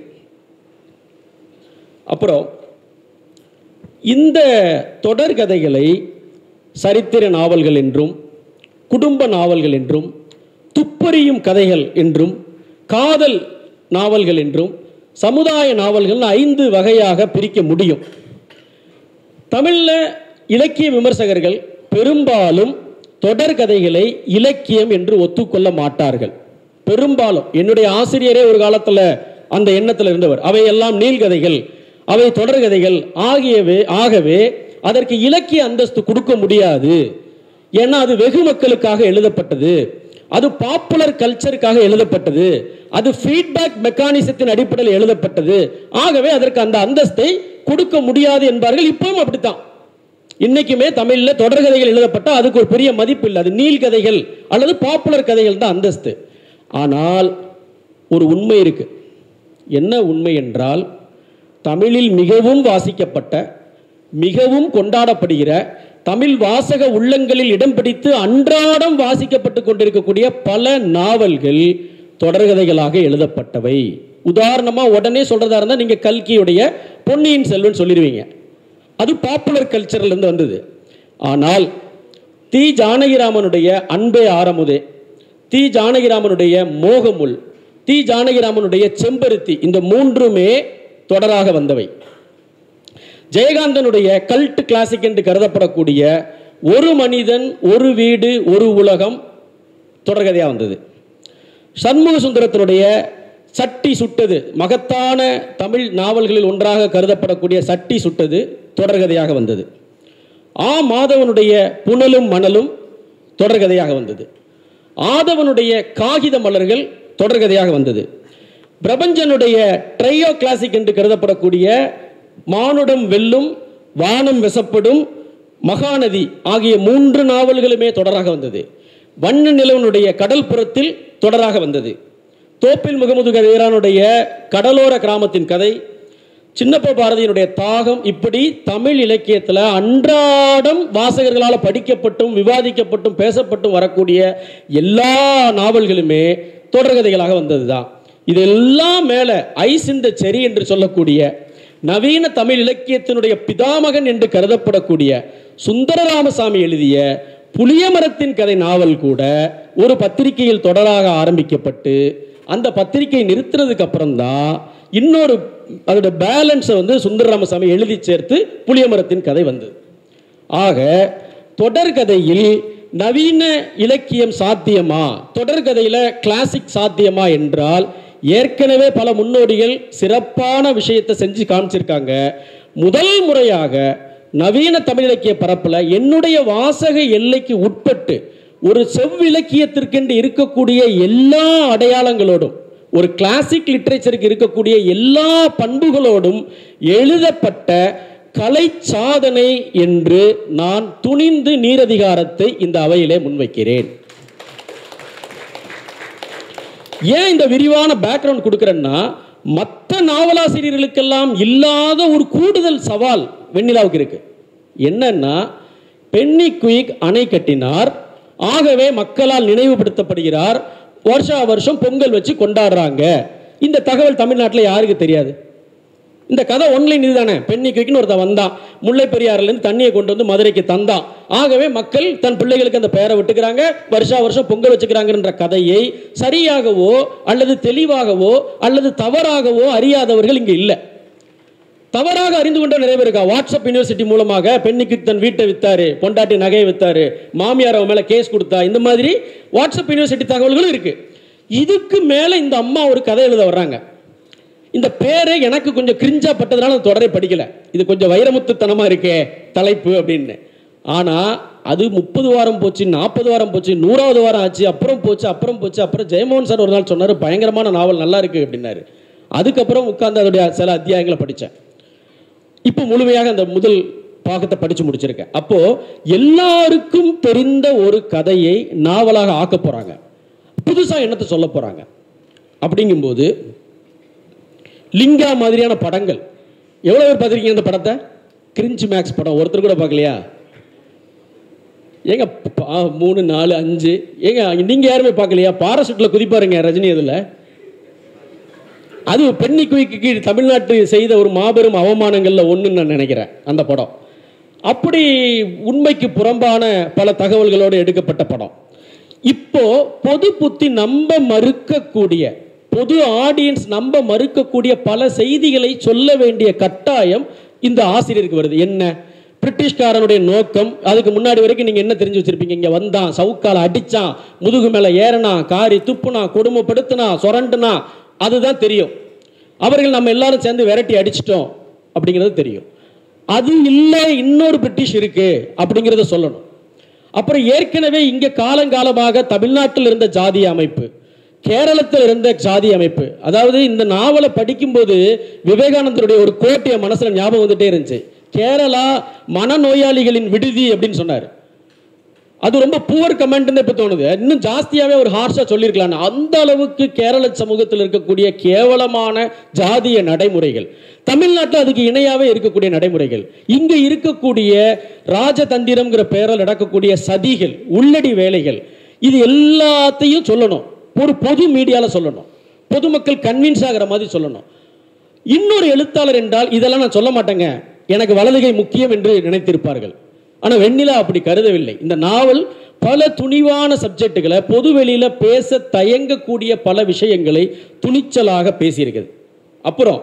அப்புறம் இந்த தொடர் கதைகளை சரித்திர நாவல்கள் என்றும், குடும்ப நாவல்கள் என்றும், துப்பறியும் கதைகள் என்றும், காதல் நாவல்கள் என்றும், சமுதாய நாவல்கள் 5 வகையாக பிரிக்க முடியும். தமிழில் இலக்கிய விமர்சகர்கள் பெரும்பாலும் தொடர்கதைகளை இலக்கியம் என்று ஒத்துக்கொள்ள மாட்டார்கள். பெரும்பாலும் என்னுடைய ஆசிரியரே ஒரு காலத்தில் அந்த எண்ணத்தில் இருந்தவர். அவையெல்லாம் நீள்கதைகள், அவை தொடர்கதைகள் ஆகவே அதற்கு இலக்கிய அந்தஸ்து கொடுக்க முடியாது. ஏன்னா அது வெகு மக்களுக்காக எழுதப்பட்டது, அது பாப்புலர் கல்ச்சருக்காக எழுதப்பட்டது, அது ஃபீட்பேக் மெக்கானிசத்தின் அடிப்படையில் எழுதப்பட்டது, ஆகவே அதற்கு அந்த அந்தஸ்தை கொடுக்க முடியாது என்பார்கள். இப்பவும் அப்படித்தான். இன்னைக்குமே தமிழில் தொடர்கதைகள் எழுதப்பட்டால் அதுக்கு ஒரு பெரிய மதிப்பு இல்லை, அது நீள்கதைகள் அல்லது பாப்புலர் கதைகள் தான் அந்தஸ்து. ஆனால் ஒரு உண்மை இருக்கு. என்ன உண்மை என்றால், தமிழில் மிகவும் வாசிக்கப்பட்ட, மிகவும் கொண்டாடப்படுகிற தமிழ் வாசக உள்ளங்களில் இடம் பிடித்து அன்றாடம் வாசிக்கப்பட்டு கொண்டிருக்கக்கூடிய பல நாவல்கள் தொடர்கதைகளாக எழுதப்பட்டவை. உதாரணமா உடனே சொல்றதா இருந்தா நீங்க கல்கியுடைய பொன்னியின் செல்வன் சொல்லிடுவீங்க. அது பாப்புலர் கல்ச்சர்ல இருந்து வந்தது. ஆனால் தி ஜானகிராமனுடைய அன்பே ஆரமுதே, தி ஜானகிராமனுடைய மோகமுல், தி ஜானகிராமனுடைய செம்பருத்தி, இந்த மூன்றுமே தொடராக வந்தவை. ஜெயகாந்தனுடைய கல்ட் கிளாசிக் என்று கருதப்படக்கூடிய ஒரு மனிதன் ஒரு வீடு ஒரு உலகம் தொடர்கதையாக வந்தது. சண்முக சுந்தரத்தினுடைய சட்டி சுட்டது, மகத்தான தமிழ் நாவல்களில் ஒன்றாக கருதப்படக்கூடிய சட்டி சுட்டது தொடர்கதையாக வந்தது. மாதவனுடைய புனலும் மணலும் தொடர்கதையாக வந்தது. ஆதவனுடைய காகித மலர்கள் தொடர்கதையாக வந்தது. பிரபஞ்சனுடைய ட்ரையோ கிளாசிக் என்று கருதப்படக்கூடிய மானுடம் வெல்லும், வானம் வெசப்படும், மகாநதி ஆகிய 3 நாவல்களுமே தொடராக வந்தது. வண்ண நிலவனுடைய கடல் புறத்தில் தொடராக வந்தது. தோப்பில் முகமது கதைரானுடைய கடலோர கிராமத்தின் கதை, சின்னப்ப பாரதியினுடைய தாகம், இப்படி தமிழ் இலக்கியத்தில் அன்றாடம் வாசகர்களால் படிக்கப்பட்டும் விவாதிக்கப்பட்டும் பேசப்பட்டும் வரக்கூடிய எல்லா நாவல்களுமே தொடர்கதைகளாக வந்தது தான். இதெல்லாம் மேலே ஐஸ் இந்த செரி என்று சொல்லக்கூடிய நவீன தமிழ் இலக்கியத்தினுடைய பிதாமகன் என்று கருதப்படக்கூடிய சுந்தர ராமசாமி எழுதிய புளியமரத்தின் கதை நாவல் கூட ஒரு பத்திரிகையில் தொடராக ஆரம்பிக்கப்பட்டு அந்த பத்திரிகையை நிறுத்துறதுக்கு அப்புறம் தான் இன்னொரு அதோட பேலன்ஸை சுந்தர ராமசாமி எழுதி சேர்த்து புளியமரத்தின் கதை வந்தது. ஆக தொடர்கதையில் நவீன இலக்கியம் சாத்தியமா, தொடர்கதையில் கிளாசிக் சாத்தியமா என்றால் ஏற்கனவே பல முன்னோடிகள் சிறப்பான விஷயத்தை செஞ்சு காமிச்சிருக்காங்க. முதல் முறையாக நவீன தமிழ் இலக்கிய பரப்பில் என்னுடைய வாசக எல்லைக்கு உட்பட்டு ஒரு செவ்விலக்கியத்திற்கென்று இருக்கக்கூடிய எல்லா அடையாளங்களோடும், ஒரு கிளாசிக் லிட்ரேச்சருக்கு இருக்கக்கூடிய எல்லா பண்புகளோடும் எழுதப்பட்ட கலை சாதனை என்று நான் துணிந்து நீரதிகாரத்தை இந்த அவையிலே முன்வைக்கிறேன். ஏன் இந்த விரிவான பேக்ரவுண்ட் கொடுக்கிறேன்னா, மற்ற நாவலாசிரியர்களுக்கெல்லாம் இல்லாத ஒரு கூடுதல் சவால் வெண்ணிலாவுக்கு இருக்கு. என்னன்னா, பென்னி குயிக் அணை கட்டினார், ஆகவே மக்களால் நினைவுபடுத்தப்படுகிறார், வருஷா வருஷம் பொங்கல் வச்சு கொண்டாடுறாங்க. இந்த தகவல் தமிழ்நாட்டில் யாருக்கு தெரியாது? இந்த கதை ஒன்லைன் இதுதானே. பென்னி குயிக்னு ஒருத்தன் வந்தான், முல்லை பெரியாறுலேருந்து தண்ணியை கொண்டு வந்து மதுரைக்கு தந்தான், ஆகவே மக்கள் தன் பிள்ளைகளுக்கு அந்த பெயரை விட்டுக்கிறாங்க, வருஷா வருஷம் பொங்கல் வச்சுக்கிறாங்கன்ற கதையை சரியாகவோ அல்லது தெளிவாகவோ அல்லது தவறாகவோ அறியாதவர்கள் இங்கே இல்லை. தவறாக அறிந்து கொண்ட நிறைய பேர் இருக்கா. வாட்ஸ்அப் யூனிவர்சிட்டி மூலமாக பெண்ணிக்கு தன் வீட்டை வித்தாரு, பொண்டாட்டி நகையை வித்தாரு, மாமியார் அவன் மேலே கேஸ் கொடுத்தா, இந்த மாதிரி வாட்ஸ்அப் யூனிவர்சிட்டி தகவல்களும் இருக்கு. இதுக்கு மேலே இந்த அம்மா ஒரு கதை எழுத வர்றாங்க. இந்த பேரை எனக்கு கொஞ்சம் கிரிஞ்சா பட்டதுனால அந்த தொடரை படிக்கல. இது கொஞ்சம் வைரமுத்துத்தனமா இருக்கே தலைப்பு அப்படின்னு. ஆனால் அது 30 வாரம் போச்சு, 40 வாரம் போச்சு, 100வது வாரம் ஆச்சு, அப்புறம் போச்சு. அப்புறம் ஜெயமோகன் சார் ஒரு நாள் சொன்னார், பயங்கரமான நாவல் நல்லா இருக்கு அப்படின்னாரு. அதுக்கப்புறம் உட்கார்ந்து அதோடைய சில அத்தியாயங்களை படித்தேன். இப்போ முழுமையாக அந்த முதல் பாகத்தை படித்து முடிச்சிருக்கேன். அப்போ எல்லாருக்கும் தெரிந்த ஒரு கதையை நாவலாக ஆக்க போறாங்க, புதுசாக என்னத்தை சொல்ல போறாங்க. அப்படிங்கும்போது லிங்கா மாதிரியான படங்கள் எவ்வளோ பேர் பார்த்துருக்கீங்க? அந்த படத்தை கிரிஞ்ச் மேக்ஸ் படம் ஒருத்தர் கூட பார்க்கலையா? ஏங்க 3, 4, 5 ஏங்க நீங்கள் யாருமே பார்க்கலையா? பாராசூட்டில் குதிப்பாருங்க ரஜினி. அதில் அது பென்னி குயிக்கு தமிழ்நாட்டு செய்த ஒரு மாபெரும் அவமானங்களில் ஒன்றுன்னு நான் நினைக்கிறேன் அந்த படம். அப்படி உண்மைக்கு புறம்பான பல தகவல்களோடு எடுக்கப்பட்ட படம். இப்போ பொது புத்தி நம்ப மறுக்கக்கூடிய, பொது ஆடியன்ஸ் நம்ப மறுக்கக்கூடிய பல செய்திகளை சொல்ல வேண்டிய கட்டாயம் இந்த ஆசிரியருக்கு வருது. என்ன பிரிட்டிஷ்காரனுடைய நோக்கம்? அதுக்கு முன்னாடி வரைக்கும் நீங்கள் என்ன தெரிஞ்சு வச்சிருப்பீங்க? இங்கே வந்தான், சவுக்கால அடித்தான், முதுகு மேலே ஏறனா, காரி துப்புனா, கொடுமைப்படுத்தினா, சொரண்டுனா, அதுதான் தெரியும். அவர்கள் நம்ம எல்லாரும் சேர்ந்து விரட்டி அடிச்சிட்டோம் அப்படிங்கிறது தெரியும். அது இல்லை, இன்னொரு பிரிட்டிஷ் இருக்கு அப்படிங்கிறத சொல்லணும். அப்புறம் ஏற்கனவே இங்கே காலங்காலமாக தமிழ்நாட்டில் இருந்த ஜாதிய அமைப்பு, கேரளத்தில் இருந்த ஜாதி அமைப்பு, அதாவது இந்த நாவலை படிக்கும்போது விவேகானந்தருடைய ஒரு கோட்டைய மனசில் ஞாபகம் வந்துட்டே இருந்துச்சு. கேரளா மனநோயாளிகளின் விடுதி அப்படின்னு சொன்னார். அது ரொம்ப புவர் கமெண்ட்னு இப்போ தோணுது. இன்னும் ஜாஸ்தியாகவே ஒரு ஹார்ஷாக சொல்லியிருக்கலாம். அந்த அளவுக்கு கேரள சமூகத்தில் இருக்கக்கூடிய கேவலமான ஜாதிய நடைமுறைகள், தமிழ்நாட்டில் அதுக்கு இணையாகவே இருக்கக்கூடிய நடைமுறைகள், இங்கே இருக்கக்கூடிய ராஜதந்திரம்ங்கிற பெயரில் நடக்கக்கூடிய சதிகள், உள்ளடி வேலைகள், இது எல்லாத்தையும் சொல்லணும். ஒரு பொது மீடியாவில் சொல்லணும், பொதுமக்கள் கன்வின்ஸ் ஆகிற மாதிரி சொல்லணும். இன்னொரு எழுத்தாளர் என்றால் இதெல்லாம் நான் சொல்ல மாட்டேங்க, எனக்கு வலதுகை முக்கியம் என்று நினைத்திருப்பார்கள். ஆனால் வெண்ணிலா அப்படி கருதவில்லை. இந்த நாவல் பல துணிவான சப்ஜெக்டுகளை, பொது வெளியில் பேச தயங்கக்கூடிய பல விஷயங்களை துணிச்சலாக பேசியிருக்குது. அப்புறம்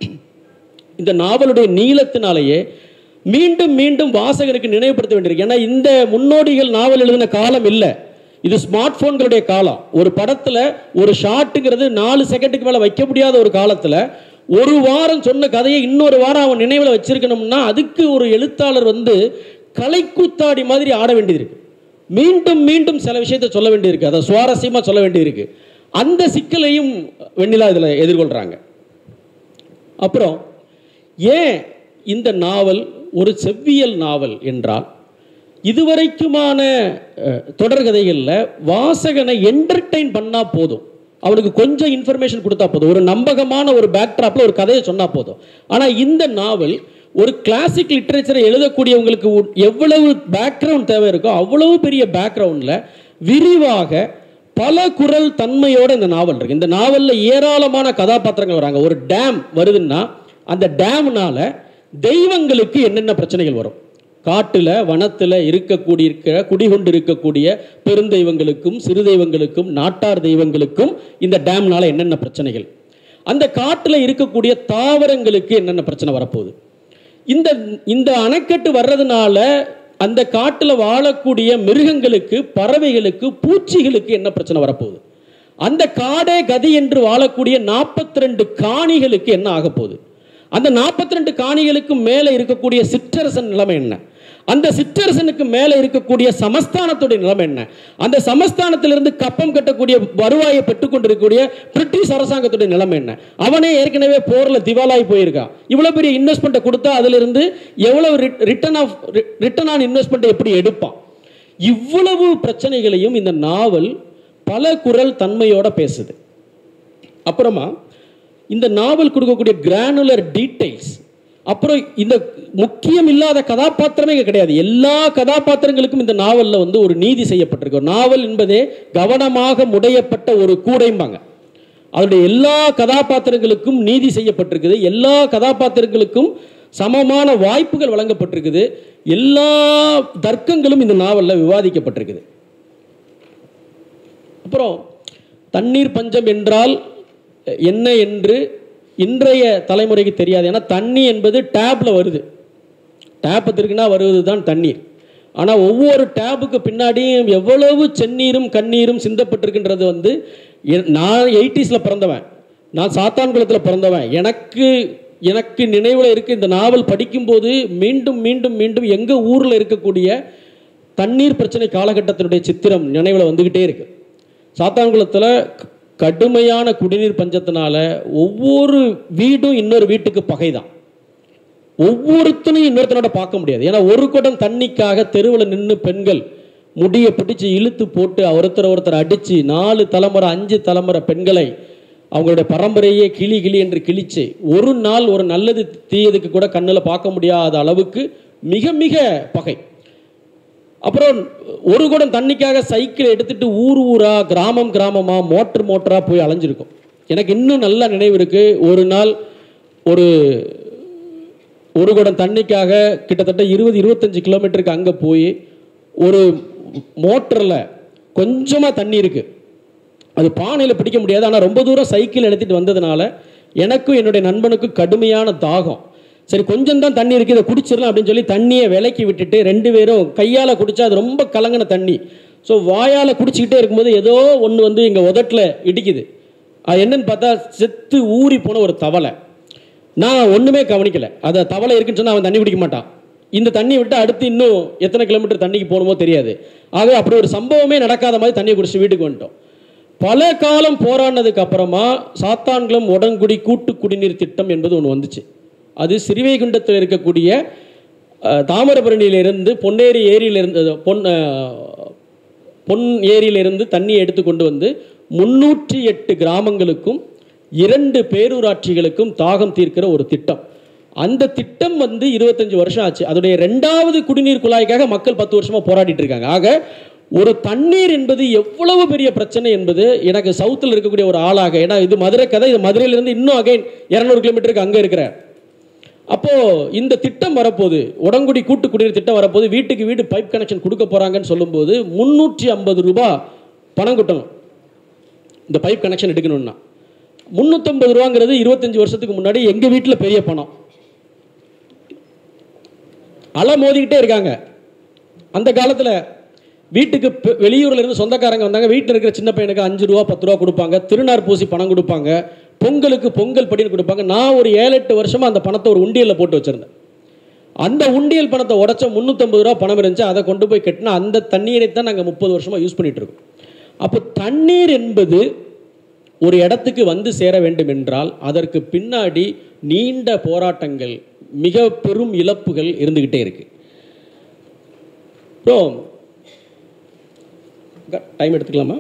இந்த நாவலுடைய நீளத்தினாலேயே மீண்டும் மீண்டும் வாசகருக்கு நினைவுபடுத்த வேண்டியிருக்கு. ஏன்னா இந்த முன்னோடிகள் நாவல் எழுதின காலம் இல்லை, இது ஸ்மார்ட் போன்களுடைய காலம். ஒரு படத்தில் ஒரு ஷாட்டுங்கிறது 4 செகண்டுக்கு மேலே வைக்க முடியாத ஒரு காலத்தில் ஒரு வாரம் சொன்ன கதையை இன்னொரு வாரம் அவன் நினைவில் வச்சிருக்கணும்னா அதுக்கு ஒரு எழுத்தாளர் கலைக்கூத்தாடி மாதிரி ஆட வேண்டியது. மீண்டும் மீண்டும் சில விஷயத்தை சொல்ல வேண்டியிருக்கு, அதை சுவாரஸ்யமாக சொல்ல வேண்டியிருக்கு. அந்த சிக்கலையும் வெண்ணிலா இதில் எதிர்கொள்கிறாங்க. அப்புறம் ஏன் இந்த நாவல் ஒரு செவ்வியல் நாவல் என்றால், இதுவரைக்குமான தொடர்கதைகளில் வாசகனை என்டர்டெயின் பண்ணால் போதும், அவனுக்கு கொஞ்சம் இன்ஃபர்மேஷன் கொடுத்தா போதும், ஒரு நம்பகமான ஒரு பேக்ட்ராப்பில் ஒரு கதையை சொன்னால் போதும். ஆனால் இந்த நாவல் ஒரு கிளாசிக் லிட்ரேச்சரை எழுதக்கூடியவங்களுக்கு எவ்வளவு பேக்ரவுண்ட் தேவை இருக்கோ அவ்வளவு பெரிய பேக்ரவுண்டில் விரிவாக பல குரல் தன்மையோடு இந்த நாவல் இருக்குது. இந்த நாவலில் ஏராளமான கதாபாத்திரங்கள் வராங்க. ஒரு டேம் வருதுன்னா அந்த டேம்னால தெய்வங்களுக்கு என்னென்ன பிரச்சனைகள் வரும், காட்டில் வனத்தில் குடிகொண்டு இருக்கக்கூடிய பெருந்தெய்வங்களுக்கும் சிறு தெய்வங்களுக்கும் நாட்டார் தெய்வங்களுக்கும் இந்த டேம்னால என்னென்ன பிரச்சனைகள், அந்த காட்டில் இருக்கக்கூடிய தாவரங்களுக்கு என்னென்ன பிரச்சனை வரப்போகுது, இந்த அணைக்கட்டு வர்றதுனால அந்த காட்டில் வாழக்கூடிய மிருகங்களுக்கு, பறவைகளுக்கு, பூச்சிகளுக்கு என்ன பிரச்சனை வரப்போகுது, அந்த காடே கதி என்று வாழக்கூடிய 42 காணிகளுக்கு என்ன ஆக போகுது, அந்த 42 காணிகளுக்கு மேலே இருக்கக்கூடிய சிற்றரசன் நிலைமை என்ன, அந்த சிற்றரசனுக்கு மேலே இருக்கக்கூடிய சமஸ்தானத்துடைய நிலைமை என்ன, அந்த சமஸ்தானத்திலிருந்து கப்பம் கட்டக்கூடிய வருவாயை பெற்றுக்கொண்டிருக்கக்கூடிய பிரிட்டிஷ் அரசாங்கத்துடைய நிலைமை என்ன, அவனே ஏற்கனவே போரில் திவாலாகி போயிருக்கான், இவ்வளோ பெரிய இன்வெஸ்ட்மெண்ட்டை கொடுத்தா அதிலிருந்து எவ்வளவு ரிட்டர்ன் ஆன் இன்வெஸ்ட்மெண்ட்டை எப்படி எடுப்பான். இவ்வளவு பிரச்சனைகளையும் இந்த நாவல் பல குரல் தன்மையோட பேசுது. அப்புறமா இந்த நாவல் கொடுக்கக்கூடிய கிரானுலர் டீடைல்ஸ், அப்புறம் இந்த முக்கியம் இல்லாத கதாபாத்திரமே கிடையாது. எல்லா கதாபாத்திரங்களுக்கும் இந்த நாவலில் ஒரு நீதி செய்யப்பட்டிருக்கு. நாவல் என்பதே கவனமாக முடையப்பட்ட ஒரு கூடைம்பாங்க. அதனுடைய எல்லா கதாபாத்திரங்களுக்கும் நீதி செய்யப்பட்டிருக்குது, எல்லா கதாபாத்திரங்களுக்கும் சமமான வாய்ப்புகள் வழங்கப்பட்டிருக்குது, எல்லா தர்க்கங்களும் இந்த நாவலில் விவாதிக்கப்பட்டிருக்குது. அப்புறம் தண்ணீர் பஞ்சம் என்றால் என்ன என்று இன்றைய தலைமுறைக்கு தெரியாது. ஏன்னா தண்ணி என்பது டேப்பில் வருது, டேப்பை திருக்குனா வருவது தான் தண்ணீர். ஆனால் ஒவ்வொரு டேப்புக்கு பின்னாடியும் எவ்வளவு செந்நீரும் கண்ணீரும் சிந்தப்பட்டிருக்கின்றது. நான் 80s பிறந்தவன், நான் சாத்தான்குளத்தில் பிறந்தவன். எனக்கு நினைவில் இருக்குது, இந்த நாவல் படிக்கும்போது மீண்டும் மீண்டும் மீண்டும் எங்கள் ஊரில் இருக்கக்கூடிய தண்ணீர் பிரச்சனை காலகட்டத்தினுடைய சித்திரம் நினைவில் வந்துக்கிட்டே இருக்குது. சாத்தான்குளத்தில் கடுமையான குடிநீர் பஞ்சத்தினால ஒவ்வொரு வீடும் இன்னொரு வீட்டுக்கு பகை தான். ஒவ்வொருத்தனையும் இன்னொருத்தனோட பார்க்க முடியாது. ஏன்னா ஒரு குடம் தண்ணிக்காக தெருவில் நின்று பெண்கள் முடியை பிடிச்சி இழுத்து போட்டு ஒருத்தர் அடித்து 4 தலைமுறை 5 தலைமுறை பெண்களை அவங்களுடைய பரம்பரையே கிளி என்று கிழிச்சு ஒரு நாள் ஒரு நல்லது தீயதுக்கு கூட கண்ணில் பார்க்க முடியாத அளவுக்கு மிக மிக பகை. அப்புறம் ஒரு குடம் தண்ணிக்காக சைக்கிள் எடுத்துட்டு ஊரா கிராமமா மோட்டரா போய் அலைஞ்சிருக்கும். எனக்கு இன்னும் நல்ல நினைவு இருக்கு. ஒரு நாள் ஒரு குடம் தண்ணிக்காக கிட்டத்தட்ட 20-25 கிலோமீட்டருக்கு அங்கே போய் ஒரு மோட்டரில் கொஞ்சமாக தண்ணி இருக்கு, அது பானையில் பிடிக்க முடியாது. ஆனால் ரொம்ப தூரம் சைக்கிள் எடுத்துகிட்டு வந்ததுனால எனக்கும் என்னுடைய நண்பனுக்கும் கடுமையான தாகம். சரி கொஞ்சம் தான் தண்ணி இருக்குது, இதை குடிச்சிடலாம் அப்படின்னு சொல்லி தண்ணியை விலக்கி விட்டுட்டு 2 பேரும் கையால் குடித்தா அது ரொம்ப கலங்கின தண்ணி. ஸோ வாயால் குடிச்சிக்கிட்டே இருக்கும்போது ஏதோ ஒன்று எங்கள் உதட்டில் இடிக்குது. அது என்னன்னு பார்த்தா செத்து ஊறி போன ஒரு தவளை. நான் ஒன்றுமே கவனிக்கலை, அதை தவளை இருக்குன்னு சொன்னால் அவன் தண்ணி குடிக்க மாட்டான். இந்த தண்ணி விட்டு அடுத்து இன்னும் எத்தனை கிலோமீட்டர் தண்ணிக்கு போகணுமோ தெரியாது. ஆகவே அப்படி ஒரு சம்பவமே நடக்காத மாதிரி தண்ணியை குடிச்சு வீட்டுக்கு வந்துட்டோம். பல காலம் போராடினதுக்கு அப்புறமா சாத்தான்குளம் உடன்குடி கூட்டு குடிநீர் திட்டம் என்பது ஒன்று வந்துச்சு. அது ஸ்ரீவைகுண்டத்தில் இருக்கக்கூடிய தாமிரபரணியிலிருந்து பொன்னேரி ஏரியிலிருந்து பொன் ஏரியிலிருந்து தண்ணியை எடுத்து கொண்டு வந்து 308 கிராமங்களுக்கும் 2 பேரூராட்சிகளுக்கும் தாகம் தீர்க்கிற ஒரு திட்டம். அந்த திட்டம் வந்து 25 வருஷம் ஆச்சு. அதோடைய 2வது குடிநீர் குழாய்க்காக மக்கள் 10 வருஷமாக போராடிட்டு இருக்காங்க. ஆக ஒரு தண்ணீர் என்பது எவ்வளவு பெரிய பிரச்சனை என்பது எனக்கு சவுத்தில் இருக்கக்கூடிய ஒரு ஆளாக, ஏன்னா இது மதுரை கதை, இது மதுரையிலிருந்து இன்னும் அகைன் 200 கிலோமீட்டருக்கு அங்கே இருக்கிறேன். அப்போது இந்த திட்டம் வரப்போது, உடங்குடி கூட்டு குடிநீர் திட்டம் வரப்போது, வீட்டுக்கு வீடு பைப் கனெக்ஷன் கொடுக்க போகிறாங்கன்னு சொல்லும்போது 350 ரூபாய் பணம் கட்டணும். இந்த பைப் கனெக்ஷன் எடுக்கணும்னா 350 ரூபாங்கிறது 25 வருஷத்துக்கு முன்னாடி எங்கள் வீட்டில் பெரிய பணம். அலை மோதிக்கிட்டே இருக்காங்க. அந்த காலத்தில் வீட்டுக்கு வெளியூரில் இருந்து சொந்தக்காரங்க வந்தாங்க, வீட்டில் இருக்கிற சின்ன பையனுக்கு 5 ரூபா 10 ரூபா கொடுப்பாங்க, திருநார் பூசி பணம் கொடுப்பாங்க, பொங்கலுக்கு பொங்கல் படின்னு கொடுப்பாங்க. நான் ஒரு 7-8 வருஷமாக அந்த பணத்தை ஒரு உண்டியலில் போட்டு வச்சுருந்தேன். அந்த உண்டியல் பணத்தை உடச்ச 350 ரூபா பணம் இருந்துச்சு, அதை கொண்டு போய் கட்டினா அந்த தண்ணீரை தான் நாங்கள் 30 வருஷமாக யூஸ் பண்ணிகிட்டு இருக்கோம். அப்போ தண்ணீர் என்பது ஒரு இடத்துக்கு வந்து சேர வேண்டும் என்றால் அதற்கு பின்னாடி நீண்ட போராட்டங்கள், மிக பெரும் இழப்புகள் இருந்துக்கிட்டே இருக்கு. ஸோ டைம் எடுத்துக்கலாமா?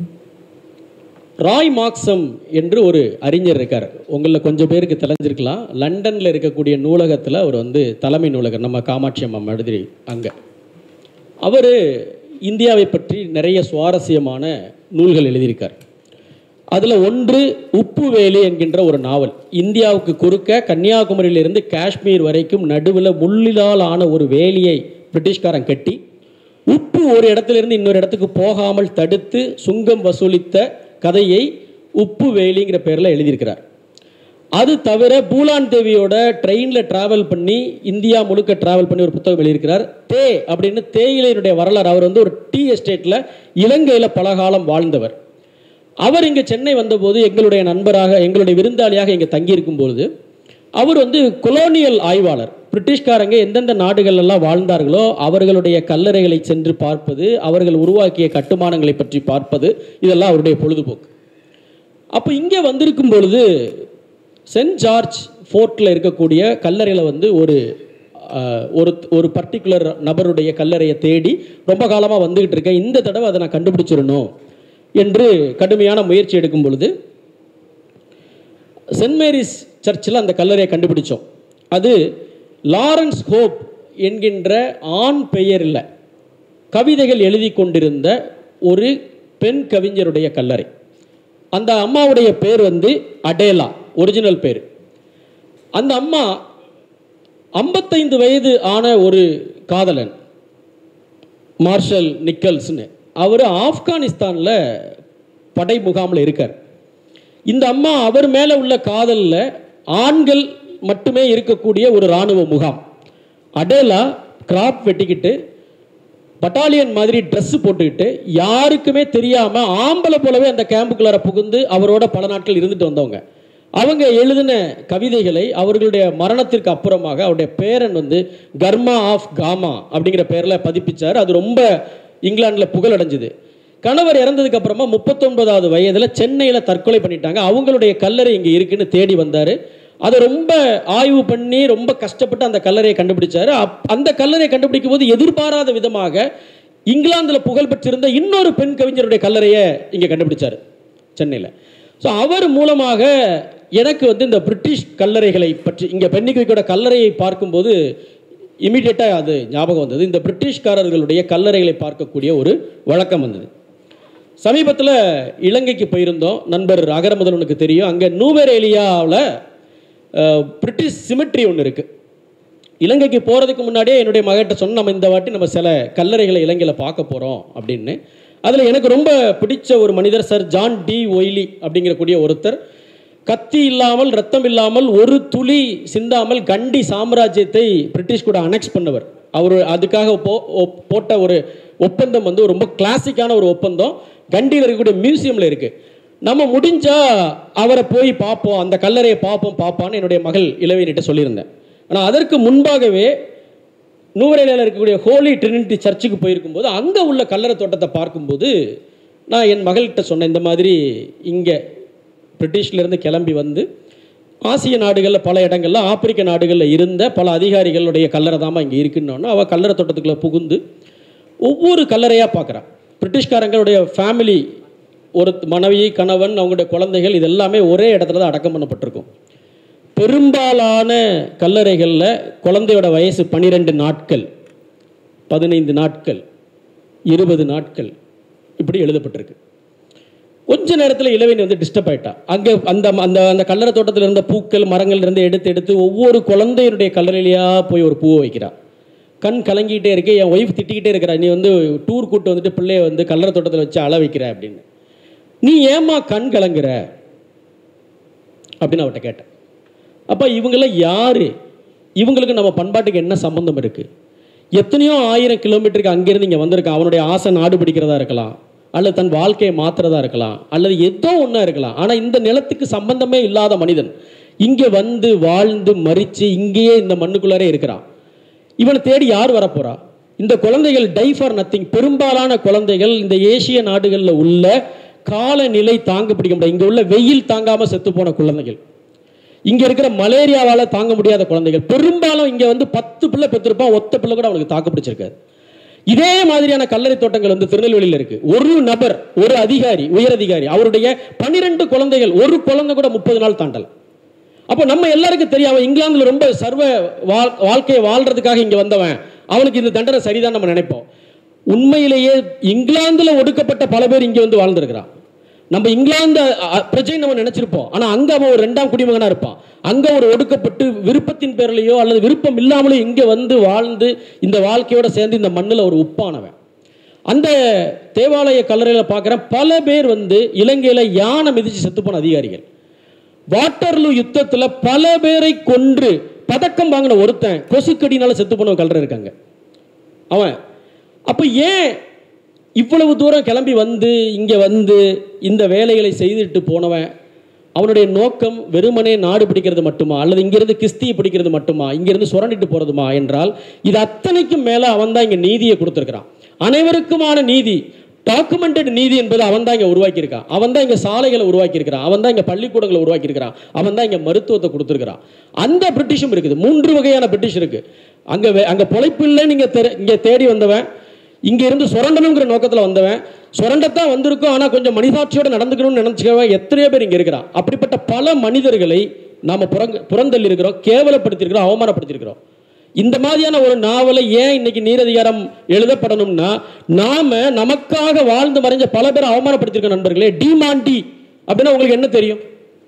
ராய் மார்க்சம் என்று ஒரு அறிஞர் இருக்கார், உங்களில் கொஞ்சம் பேருக்கு தெரிஞ்சிருக்கலாம். லண்டனில் இருக்கக்கூடிய நூலகத்தில் அவர் வந்து தலைமை நூலகர், நம்ம காமாட்சி அம்மா மாதிரி அங்கே. அவர் இந்தியாவை பற்றி நிறைய சுவாரஸ்யமான நூல்கள் எழுதியிருக்கார். அதில் ஒன்று உப்புவேலி என்கின்ற ஒரு நாவல். இந்தியாவுக்கு குறுக்க கன்னியாகுமரியிலிருந்து காஷ்மீர் வரைக்கும் நடுவில் முள்ளிலால் ஆன ஒரு வேலியை பிரிட்டிஷ்காரன் கட்டி உப்பு ஒரு இடத்துலேருந்து இன்னொரு இடத்துக்கு போகாமல் தடுத்து சுங்கம் வசூலித்த கதையை உப்பு வேலிங்கிற பேரில் எழுதியிருக்கிறார். அது தவிர பூலான் தேவியோட ட்ரெயினில் ட்ராவல் பண்ணி இந்தியா முழுக்க ட்ராவல் பண்ணி ஒரு புத்தகம் எழுதியிருக்கிறார். தே அப்படின்னு தேயிலையினுடைய வரலாறு. அவர் வந்து ஒரு டீ எஸ்டேட்டில் இலங்கையில் பல காலம் வாழ்ந்தவர். அவர் இங்கே சென்னை வந்தபோது எங்களுடைய நண்பராக, எங்களுடைய விருந்தாளியாக இங்கே தங்கியிருக்கும் பொழுது அவர் வந்து கொலோனியல் ஆய்வாளர். பிரிட்டிஷ்காரங்க எந்தெந்த நாடுகளெல்லாம் வாழ்ந்தார்களோ அவர்களுடைய கல்லறைகளை சென்று பார்ப்பது, அவர்கள் உருவாக்கிய கட்டுமானங்களை பற்றி பார்ப்பது, இதெல்லாம் அவருடைய பொழுதுபோக்கு. அப்போ இங்கே வந்திருக்கும் பொழுது சென்ட் ஜார்ஜ் ஃபோர்ட்டில் இருக்கக்கூடிய கல்லறையில் வந்து ஒரு பர்டிகுலர் நபருடைய கல்லறையை தேடி ரொம்ப காலமாக வந்துக்கிட்டு இருக்கேன். இந்த தடவை அதை நான் கண்டுபிடிச்சிடணும் என்று கடுமையான முயற்சி எடுக்கும் பொழுது சென்ட் மேரிஸ் சர்ச்சில் அந்த கல்லறையை கண்டுபிடிச்சோம். அது லாரன்ஸ் ஹோப் என்கின்ற ஆண் பெயரில் கவிதைகள் எழுதி கொண்டிருந்த ஒரு பெண் கவிஞருடைய கல்லறை. அந்த அம்மாவுடைய பேர் வந்து அடேலா, ஒரிஜினல் பேர். அந்த அம்மா 55 வயது ஆன ஒரு காதலன், மார்ஷல் நிக்கல்ஸ்னு, அவர் ஆப்கானிஸ்தானில் படை முகாமில் இருக்கார். இந்த அம்மா அவர் மேலே உள்ள காதலில் ஆண்கள் மட்டுமே இருக்கக்கூடிய ஒரு இராணுவ முகாம். அடேலா கிராப் வெட்டிக்கிட்டு பட்டாலியன் மாதிரி ட்ரெஸ்ஸு போட்டுக்கிட்டு யாருக்குமே தெரியாமல் ஆம்பளை போலவே அந்த கேம்புக்குள்ளார புகுந்து அவரோட பல நாட்கள் இருந்துட்டு வந்தவங்க. அவங்க எழுதின கவிதைகளை அவர்களுடைய மரணத்திற்கு அப்புறமாக அவருடைய பேரன் வந்து கர்மா ஆஃப் காமா அப்படிங்கிற பேரில் பதிப்பிச்சார். அது ரொம்ப இங்கிலாந்தில் புகழடைஞ்சுது. கணவர் இறந்ததுக்கு அப்புறமா 39வது வயதில் சென்னையில் தற்கொலை பண்ணிட்டாங்க. அவங்களுடைய கல்லறை இங்கே இருக்குன்னு தேடி வந்தார். அதை ரொம்ப ஆய்வு பண்ணி ரொம்ப கஷ்டப்பட்டு அந்த கல்லறையை கண்டுபிடிச்சார். அந்த கல்லறையை கண்டுபிடிக்கும் போது எதிர்பாராத விதமாக இங்கிலாந்தில் புகழ்பெற்றிருந்த இன்னொரு பெண் கவிஞருடைய கல்லறையை இங்கே கண்டுபிடிச்சார் சென்னையில். ஸோ அவர் மூலமாக எனக்கு வந்து இந்த பிரிட்டிஷ் கல்லறைகளை பற்றி, இங்கே பென்னிக்விக்கோட கல்லறையை பார்க்கும்போது இமீடியட்டாக அது ஞாபகம் வந்தது. இந்த பிரிட்டிஷ்காரர்களுடைய கல்லறைகளை பார்க்கக்கூடிய ஒரு வழக்கம் வந்தது. சமீபத்தில் இலங்கைக்கு போயிருந்தோம். நண்பர் அகர முதல்வனுக்கு தெரியும். அங்கே நூவரேலியாவில் பிரிட்டிஷ் சிமெட்ரி ஒன்று இருக்குது. இலங்கைக்கு போகிறதுக்கு முன்னாடியே என்னுடைய மகிட்ட சொன்ன, நம்ம இந்த வாட்டி நம்ம சில கல்லறைகளை இலங்கையில் பார்க்க போகிறோம் அப்படின்னு. அதில் எனக்கு ரொம்ப பிடிச்ச ஒரு மனிதர் சர் ஜான் டி ஒய்லி அப்படிங்கிறக்கூடிய ஒருத்தர். கத்தி இல்லாமல் ரத்தம் இல்லாமல் ஒரு துளி சிந்தாமல் கண்டி சாம்ராஜ்யத்தை பிரிட்டிஷ் கூட அனெக்ஸ் பண்ணவர். அவர் அதுக்காக போட்ட ஒரு ஒப்பந்தம் வந்து ரொம்ப கிளாசிக்கான ஒரு ஒப்பந்தம். கண்டியில் இருக்கக்கூடிய மியூசியமில் இருக்குது. நம்ம முடிஞ்சால் அவரை போய் பார்ப்போம், அந்த கல்லறையை பார்ப்பான்னு என்னுடைய மகள் இளவேனிட்ட சொல்லியிருந்தேன். ஆனால் அதற்கு முன்பாகவே நூவரேலியாவில் இருக்கக்கூடிய ஹோலி ட்ரினிட்டி சர்ச்சுக்கு போயிருக்கும்போது அங்கே உள்ள கல்லறை தோட்டத்தை பார்க்கும்போது நான் என் மகள்கிட்ட சொன்னேன், இந்த மாதிரி இங்கே பிரிட்டிஷ்லேருந்து கிளம்பி வந்து ஆசிய நாடுகளில் பல இடங்களில், ஆப்பிரிக்க நாடுகளில் இருந்த பல அதிகாரிகளுடைய கல்லறை தாமா இங்கே இருக்குன்னொன்னா அவள் கல்லறை தோட்டத்துக்குள்ளே புகுந்து ஒவ்வொரு கல்லறையாக பார்க்குறான். பிரிட்டிஷ்காரங்களுடைய ஃபேமிலி, ஒரு மனைவி, கணவன், அவங்களுடைய குழந்தைகள், இது எல்லாமே ஒரே இடத்துல தான் அடக்கம் பண்ணப்பட்டிருக்கும். பெரும்பாலான கல்லறைகளில் குழந்தையோட வயசு 12 நாட்கள், 15 நாட்கள், 20 நாட்கள் இப்படி எழுதப்பட்டிருக்கு. கொஞ்ச நேரத்தில் இளவேணி வந்து டிஸ்டர்ப் ஆகிட்டா. அங்கே அந்த அந்த அந்த கல்லறை தோட்டத்தில் இருந்த பூக்கள், மரங்கள் இருந்து எடுத்து ஒவ்வொரு குழந்தையினுடைய கல்லறையிலையாக போய் ஒரு பூவை வைக்கிறா. கண் கலங்கிக்கிட்டே இருக்கு. என் ஒய்ஃப் திட்டிக்கிட்டே இருக்கிறா, நீ வந்து டூர் கூட்டு வந்துட்டு பிள்ளைய வந்து கல்லறை தோட்டத்தில் வச்சு அழ வைக்கிற அப்படின்னு. நீ ஏமா கண் கலங்குற அப்படின்னு அவட்ட கேட்டேன். அப்போ இவங்களாம் யார்? இவங்களுக்கு நம்ம பண்பாட்டுக்கு என்ன சம்பந்தம் இருக்குது? எத்தனையோ 1000 கிலோமீட்டருக்கு அங்கேருந்து இங்கே வந்திருக்கான். அவனுடைய ஆசை நாடு பிடிக்கிறதா இருக்கலாம், அல்லது தன் வாழ்க்கையை மாற்றுறதா இருக்கலாம், அல்லது ஏதோ ஒன்றா இருக்கலாம். ஆனால் இந்த நிலத்துக்கு சம்பந்தமே இல்லாத மனிதன் இங்கே வந்து வாழ்ந்து மறித்து இங்கேயே இந்த மண்ணுக்குள்ளாரே இருக்கிறான். இவனை தேடி யார் வரப்போறா? இந்த குழந்தைகள் டை ஃபார் நத்திங். பெரும்பாலான குழந்தைகள் இந்த ஏசிய நாடுகளில் உள்ள காலநிலை தாங்க பிடிக்க முடியாது. இங்கே உள்ள வெயில் தாங்காமல் செத்து போன குழந்தைகள், இங்கே இருக்கிற மலேரியாவால் தாங்க முடியாத குழந்தைகள். பெரும்பாலும் இங்கே வந்து 10 பிள்ளை பெற்றிருப்பான், ஒத்த பிள்ளை கூட அவனுக்கு தாக்கு பிடிச்சிருக்காது. இதே மாதிரியான கல்லறை தோட்டங்கள் வந்து திருநெல்வேலியில் இருக்கு. ஒரு நபர், ஒரு அதிகாரி, உயர் அதிகாரி, அவருடைய 12 குழந்தைகள், ஒரு குழந்தை கூட 30 நாள் தாண்டல. அப்போ நம்ம எல்லாருக்கும் தெரியும், அவன் இங்கிலாந்துல ரொம்ப சர்வ வாழ்க்கையை வாழ்றதுக்காக இங்கே வந்தவன், அவனுக்கு இந்த தண்டனை சரிதான் நம்ம நினைப்போம். உண்மையிலேயே இங்கிலாந்துல ஒடுக்கப்பட்ட பல பேர் இங்கே வந்து வாழ்ந்திருக்கிறான். நம்ம இங்கிலாந்து பிரஜை நம்ம நினைச்சிருப்போம். ஆனால் அங்கே அவன் ஒரு 2ஆம் குடிமகனாக இருப்பான். அங்கே ஒரு ஒடுக்கப்பட்டு விருப்பத்தின் பேரிலையோ அல்லது விருப்பம் இல்லாமலோ இங்கே வந்து வாழ்ந்து இந்த வாழ்க்கையோட சேர்ந்து இந்த மண்ணில் ஒரு உப்பானவன். அந்த தேவாலய கல்லறையில் பார்க்குறேன், பல பேர் வந்து இலங்கையில் யானை மிதித்து செத்துப்போன அதிகாரிகள். வாட்டர்லூ யுத்தத்தில் பல பேரை கொன்று பதக்கம் வாங்கின ஒருத்தன் கொசுக்கடினால செத்து போன கல்லறை இருக்காங்க அவன். அப்போ ஏன் இவ்வளவு தூரம் கிளம்பி வந்து இங்கே வந்து இந்த வேலைகளை செய்துட்டு போனவன், அவனுடைய நோக்கம் வெறுமனே நாடு பிடிக்கிறது மட்டுமா, அல்லது இங்கிருந்து கிஸ்தியை பிடிக்கிறது மட்டுமா, இங்கிருந்து சுரண்டிட்டு போகிறதுமா என்றால் இது அத்தனைக்கும் மேலே அவன் தான் இங்கே நீதியை கொடுத்துருக்கிறான். அனைவருக்குமான நீதி, டாக்குமெண்டட் நீதி என்பது அவன் தான் இங்கே உருவாக்கியிருக்கான். அவன் தான் இங்கே சாலைகளை உருவாக்கியிருக்கிறான், அவன் தான் இங்கே பள்ளிக்கூடங்களை உருவாக்கியிருக்கிறான், அவன் தான் இங்கே மருத்துவத்தை கொடுத்துருக்கிறான். அந்த பிரிட்டிஷும் இருக்குது. 3 வகையான பிரிட்டிஷ் இருக்குது. அங்கே பொழைப்பு இல்லை, நீங்கள் இங்கே தேடி வந்தவன், இங்கே இருந்து சுரண்டணுங்கிற நோக்கத்தில் வந்தவன், சுரண்டத்தான் வந்திருக்கும் ஆனால் கொஞ்சம் மனிதாட்சியோடு நடந்துக்கணும்னு நினச்சிக்கவன் எத்தனையோ பேர் இங்கே இருக்கிறான். அப்படிப்பட்ட பல மனிதர்களை நாம் புறந்தள்ளி இருக்கிறோம், கேவலப்படுத்தியிருக்கிறோம், அவமானப்படுத்தியிருக்கிறோம். இந்த மாதிரியான ஒரு நாவலை ஏன் இன்னைக்கு நீரதிகாரம் எழுதப்படணும்னா, நாம நமக்காக வாழ்ந்து மறைஞ்ச பல பேரை அவமானப்படுத்தியிருக்கோம். நண்பர்களே, டிமாண்டி அப்படின்னா உங்களுக்கு என்ன தெரியும்?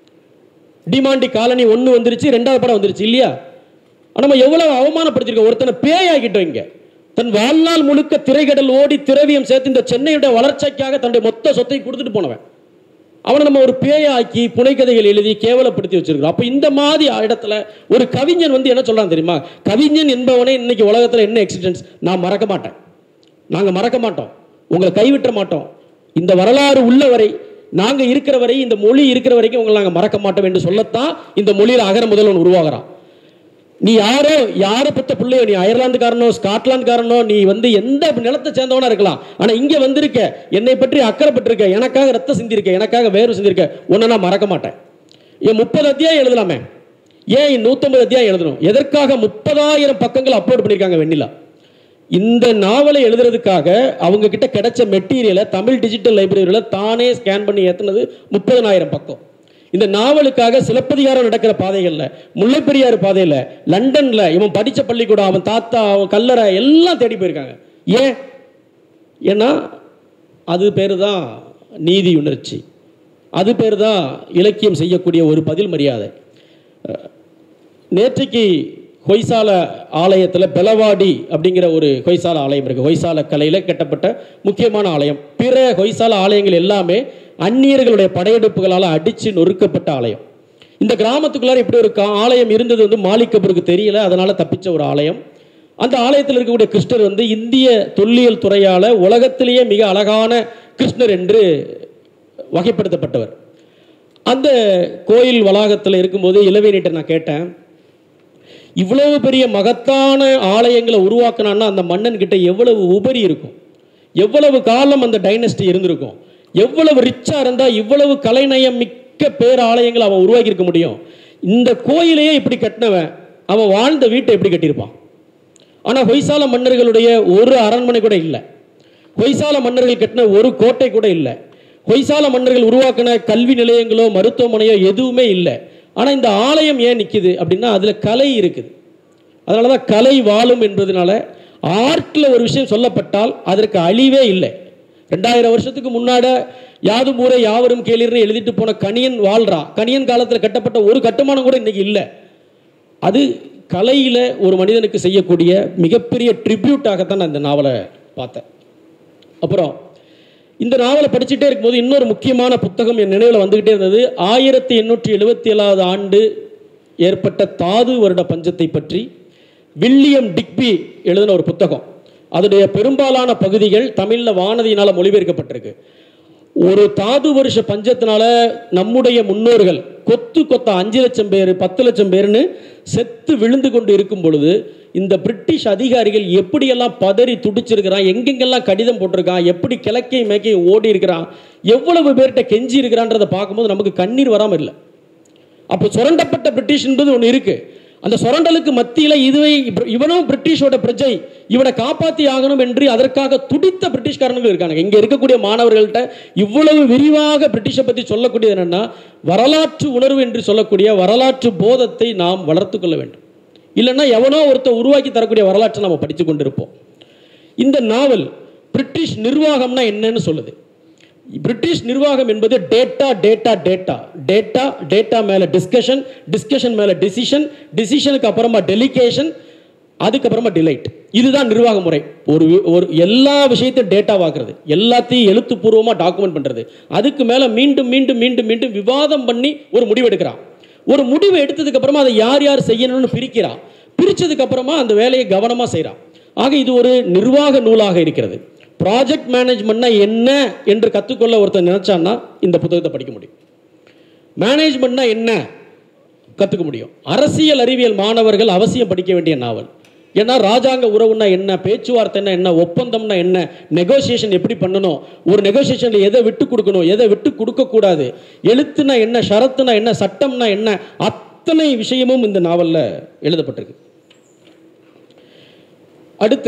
டிமாண்டி காலனி 1 வந்துருச்சு, 2வது படம் வந்துருச்சு இல்லையா? நம்ம எவ்வளவு அவமானப்படுத்தியிருக்கோம். ஒருத்தனை பேயாக்கிட்டோம். இங்கே தன் வாழ்நாள் முழுக்க திரைகடல் ஓடி திரவியம் சேர்த்து இந்த சென்னையுடைய வளர்ச்சிக்காக தன்னுடைய மொத்த சொத்தை கொடுத்துட்டு போனவன், அவனை நம்ம ஒரு பேயாக்கி புனைக்கதைகள் எழுதி கேவலப்படுத்தி வச்சிருக்கிறோம். அப்போ இந்த மாதிரி இடத்துல ஒரு கவிஞன் வந்து என்ன சொல்றான் தெரியுமா? கவிஞன் என்பவனே இன்னைக்கு உலகத்தில் என்ன எக்ஸிஸ்டன்ஸ், நான் மறக்க மாட்டேன், நாங்கள் மறக்க மாட்டோம், உங்களை கைவிட்ட மாட்டோம், இந்த வரலாறு உள்ளவரை, நாங்கள் இருக்கிற வரை, இந்த மொழி இருக்கிற வரைக்கும் உங்களை நாங்கள் மறக்க மாட்டோம் என்று சொல்லத்தான் இந்த மொழியில் அகர முதல்வன் உருவாகிறான். நீ யாரை பெற்ற பிள்ளையோ, நீ அயர்லாந்துக்காரனோ ஸ்காட்லாந்துக்காரனோ, நீ வந்து எந்த நிலத்தை சேர்ந்தவனா இருக்கலாம், ஆனால் இங்கே வந்திருக்க, என்னை பற்றி அக்கறைப்பட்டிருக்க, எனக்காக ரத்தம் சிந்திருக்க, எனக்காக வேர்வை சிந்திருக்க, உன்னை நான் மறக்க மாட்டேன். ஏன் 30 அத்தியாயம் எழுதலாமே, ஏன் 150 அத்தியாயம் எழுதணும்? எதற்காக 30,000 பக்கங்கள் அப்லோட் பண்ணியிருக்காங்க வெண்ணிலா? இந்த நாவலை எழுதுறதுக்காக அவங்க கிட்ட கிடைச்ச மெட்டீரியலை தமிழ் டிஜிட்டல் லைப்ரரியில் தானே ஸ்கேன் பண்ணி ஏற்றினது 30,000 பக்கம். இந்த நாவலுக்காக சிலப்பதிகாரம் நடக்கிற பாதைகளில், முல்லைப்பெரியாறு பாதையில், லண்டனில் இவன் படித்த பள்ளிக்கூடம், அவன் தாத்தா, அவன் கல்லறை எல்லாம் தேடி போயிருக்காங்க. ஏன்னா அது பேர் தான் நீதி உணர்ச்சி, அது பேர் தான் இலக்கியம் செய்யக்கூடிய ஒரு பதில் மரியாதை. நேற்றைக்கு ஹொய்சால ஆலயத்தில் பெலவாடி அப்படிங்கிற ஒரு ஹொய்சால ஆலயம் இருக்குது. ஹொய்சால கலையில் கட்டப்பட்ட முக்கியமான ஆலயம். பிற ஹொய்சால ஆலயங்கள் எல்லாமே அந்நியர்களுடைய படையெடுப்புகளால் அடித்து நொறுக்கப்பட்ட ஆலயம். இந்த கிராமத்துக்குள்ளார இப்படி ஒரு ஆலயம் இருந்தது வந்து மாலிக் கபூருக்கு தெரியல, அதனால் தப்பிச்ச ஒரு ஆலயம். அந்த ஆலயத்தில் இருக்கக்கூடிய கிருஷ்ணர் வந்து இந்திய தொல்லியல் துறையால் உலகத்திலேயே மிக அழகான கிருஷ்ணர் என்று வகைப்படுத்தப்பட்டவர். அந்த கோயில் வளாகத்தில் இருக்கும்போது இளவேனிட்ட நான் கேட்டேன், இவ்வளவு பெரிய மகத்தான ஆலயங்களை உருவாக்கினான்னா அந்த மன்னன் கிட்ட எவ்வளவு உபரி இருக்கும், எவ்வளவு காலம் அந்த டைனஸ்டி இருந்திருக்கும், எவ்வளவு ரிச்சாக இருந்தால் இவ்வளவு கலைநயம் மிக்க பேர் ஆலயங்களை அவன் உருவாக்கி இருக்க முடியும். இந்த கோயிலையே இப்படி கட்டினவன் அவன் வாழ்ந்த வீட்டை எப்படி கட்டியிருப்பான்? ஆனால் ஹொய்சால மன்னர்களுடைய ஒரு அரண்மனை கூட இல்லை, ஹொய்சால மன்னர்கள் கட்டின ஒரு கோட்டை கூட இல்லை, ஹொய்சால மன்னர்கள் உருவாக்கின கல்வி நிலையங்களோ மருத்துவமனையோ எதுவுமே இல்லை. ஆனால் இந்த ஆலயம் ஏன் நிற்கிது அப்படின்னா அதில் கலை இருக்குது. அதனால தான் கலை வாழும் என்பதனால ஆர்ட்டில் ஒரு விஷயம் சொல்லப்பட்டால் அதற்கு அழிவே இல்லை. 2000 வருஷத்துக்கு முன்னாடி யாதும் ஊரே யாவரும் கேளீர்னு எழுதிட்டு போன கணியன் வாழ்றா. கணியன் காலத்தில் கட்டப்பட்ட ஒரு கட்டுமானம் கூட இன்னைக்கு இல்லை. அது கலையில் ஒரு மனிதனுக்கு செய்யக்கூடிய மிகப்பெரிய ட்ரிபியூட்டாகத்தான் நான் இந்த நாவலை பார்த்தேன். அப்புறம் இந்த நாவலை படிச்சுட்டே இருக்கும்போது இன்னொரு முக்கியமான புத்தகம் என் நினைவில் வந்துக்கிட்டே இருந்தது. 1877 ஆண்டு ஏற்பட்ட தாது வருட பஞ்சத்தை பற்றி வில்லியம் டிக்பி எழுதின ஒரு புத்தகம். அதனுடைய பெரும்பாலான பகுதிகள் தமிழில் வானதியினால் மொழிபெயர்க்கப்பட்டிருக்கு. ஒரு தாது வருஷ பஞ்சத்தினால நம்முடைய முன்னோர்கள் கொத்து கொத்த 5 லட்சம் பேர் 10 லட்சம் பேர்னு செத்து விழுந்து கொண்டு இருக்கும் பொழுது இந்த பிரிட்டிஷ் அதிகாரிகள் எப்படியெல்லாம் பதறி துடிச்சிருக்கிறான், எங்கெங்கெல்லாம் கடிதம் போட்டிருக்கான், எப்படி கிழக்கையும் மேற்கையும் ஓடி இருக்கிறான், எவ்வளவு பேர்கிட்ட கெஞ்சி இருக்கிறான்றதை பார்க்கும்போது நமக்கு கண்ணீர் வராமல் இல்லை. அப்போ சுரண்டப்பட்ட பிரிட்டிஷ் என்பது ஒன்று இருக்கு. அந்த சுரண்டலுக்கு மத்தியில் இவனும் பிரிட்டிஷோட பிரஜை, இவனை காப்பாற்றி ஆகணும் என்று அதற்காக துடித்த பிரிட்டிஷ்காரர்கள் இருக்காங்க. இங்கே இருக்கக்கூடிய மாணவர்கள்ட்ட இவ்வளவு விரிவாக பிரிட்டிஷை பற்றி சொல்லக்கூடியது என்னன்னா, வரலாற்று உணர்வு என்று சொல்லக்கூடிய வரலாற்று போதத்தை நாம் வளர்த்து கொள்ள வேண்டும். இல்லைன்னா எவனோ ஒருத்தர் உருவாக்கி தரக்கூடிய வரலாற்றை நம்ம படித்து கொண்டிருப்போம். இந்த நாவல் பிரிட்டிஷ் நிர்வாகம்னா என்னன்னு சொல்லுது. பிரிட்டிஷ் நிர்வாகம் என்பது data data data data data மேலே டிஸ்கஷன், டிஸ்கஷன் மேலே டிசிஷன், டிசிஷனுக்கு அப்புறமா டெலிகேஷன், அதுக்கப்புறமா டிலைட். இதுதான் நிர்வாக முறை. ஒரு எல்லா விஷயத்தையும் டேட்டா வாக்குறது, எல்லாத்தையும் எழுத்துப்பூர்வமாக டாக்குமெண்ட் பண்ணுறது, அதுக்கு மேலே மீண்டும் மீண்டும் மீண்டும் மீண்டும் விவாதம் பண்ணி ஒரு முடிவு எடுக்கிறான். ஒரு முடிவு எடுத்ததுக்கு அப்புறமா அதை யார் யார் செய்யணும்னு பிரிக்கிறான். பிரித்ததுக்கு அப்புறமா அந்த வேலையை கவனமாக செய்கிறான். ஆக இது ஒரு நிர்வாக நூலாக இருக்கிறது. ப்ராஜெக்ட் மேனேஜ்மெண்ட்னா என்ன என்று கற்றுக்கொள்ள ஒருத்தர் நினைச்சான்னா இந்த புத்தகத்தை படிக்க முடியும். மேனேஜ்மெண்ட்னா என்ன கற்றுக்க முடியும். அரசியல் அறிவியல் மாணவர்கள் அவசியம் படிக்க வேண்டிய நாவல். ஏன்னா ராஜாங்க உறவுன்னா என்ன, பேச்சுவார்த்தைன்னா என்ன, ஒப்பந்தம்னா என்ன, நெகோசியேஷன் எப்படி பண்ணணும், ஒரு நெகோசியேஷனில் எதை விட்டு கொடுக்கணும், எதை விட்டு கொடுக்கக்கூடாது, எழுத்துனா என்ன, ஷரத்துனா என்ன, சட்டம்னா என்ன, அத்தனை விஷயமும் இந்த நாவலில் எழுதப்பட்டிருக்கு. அடுத்து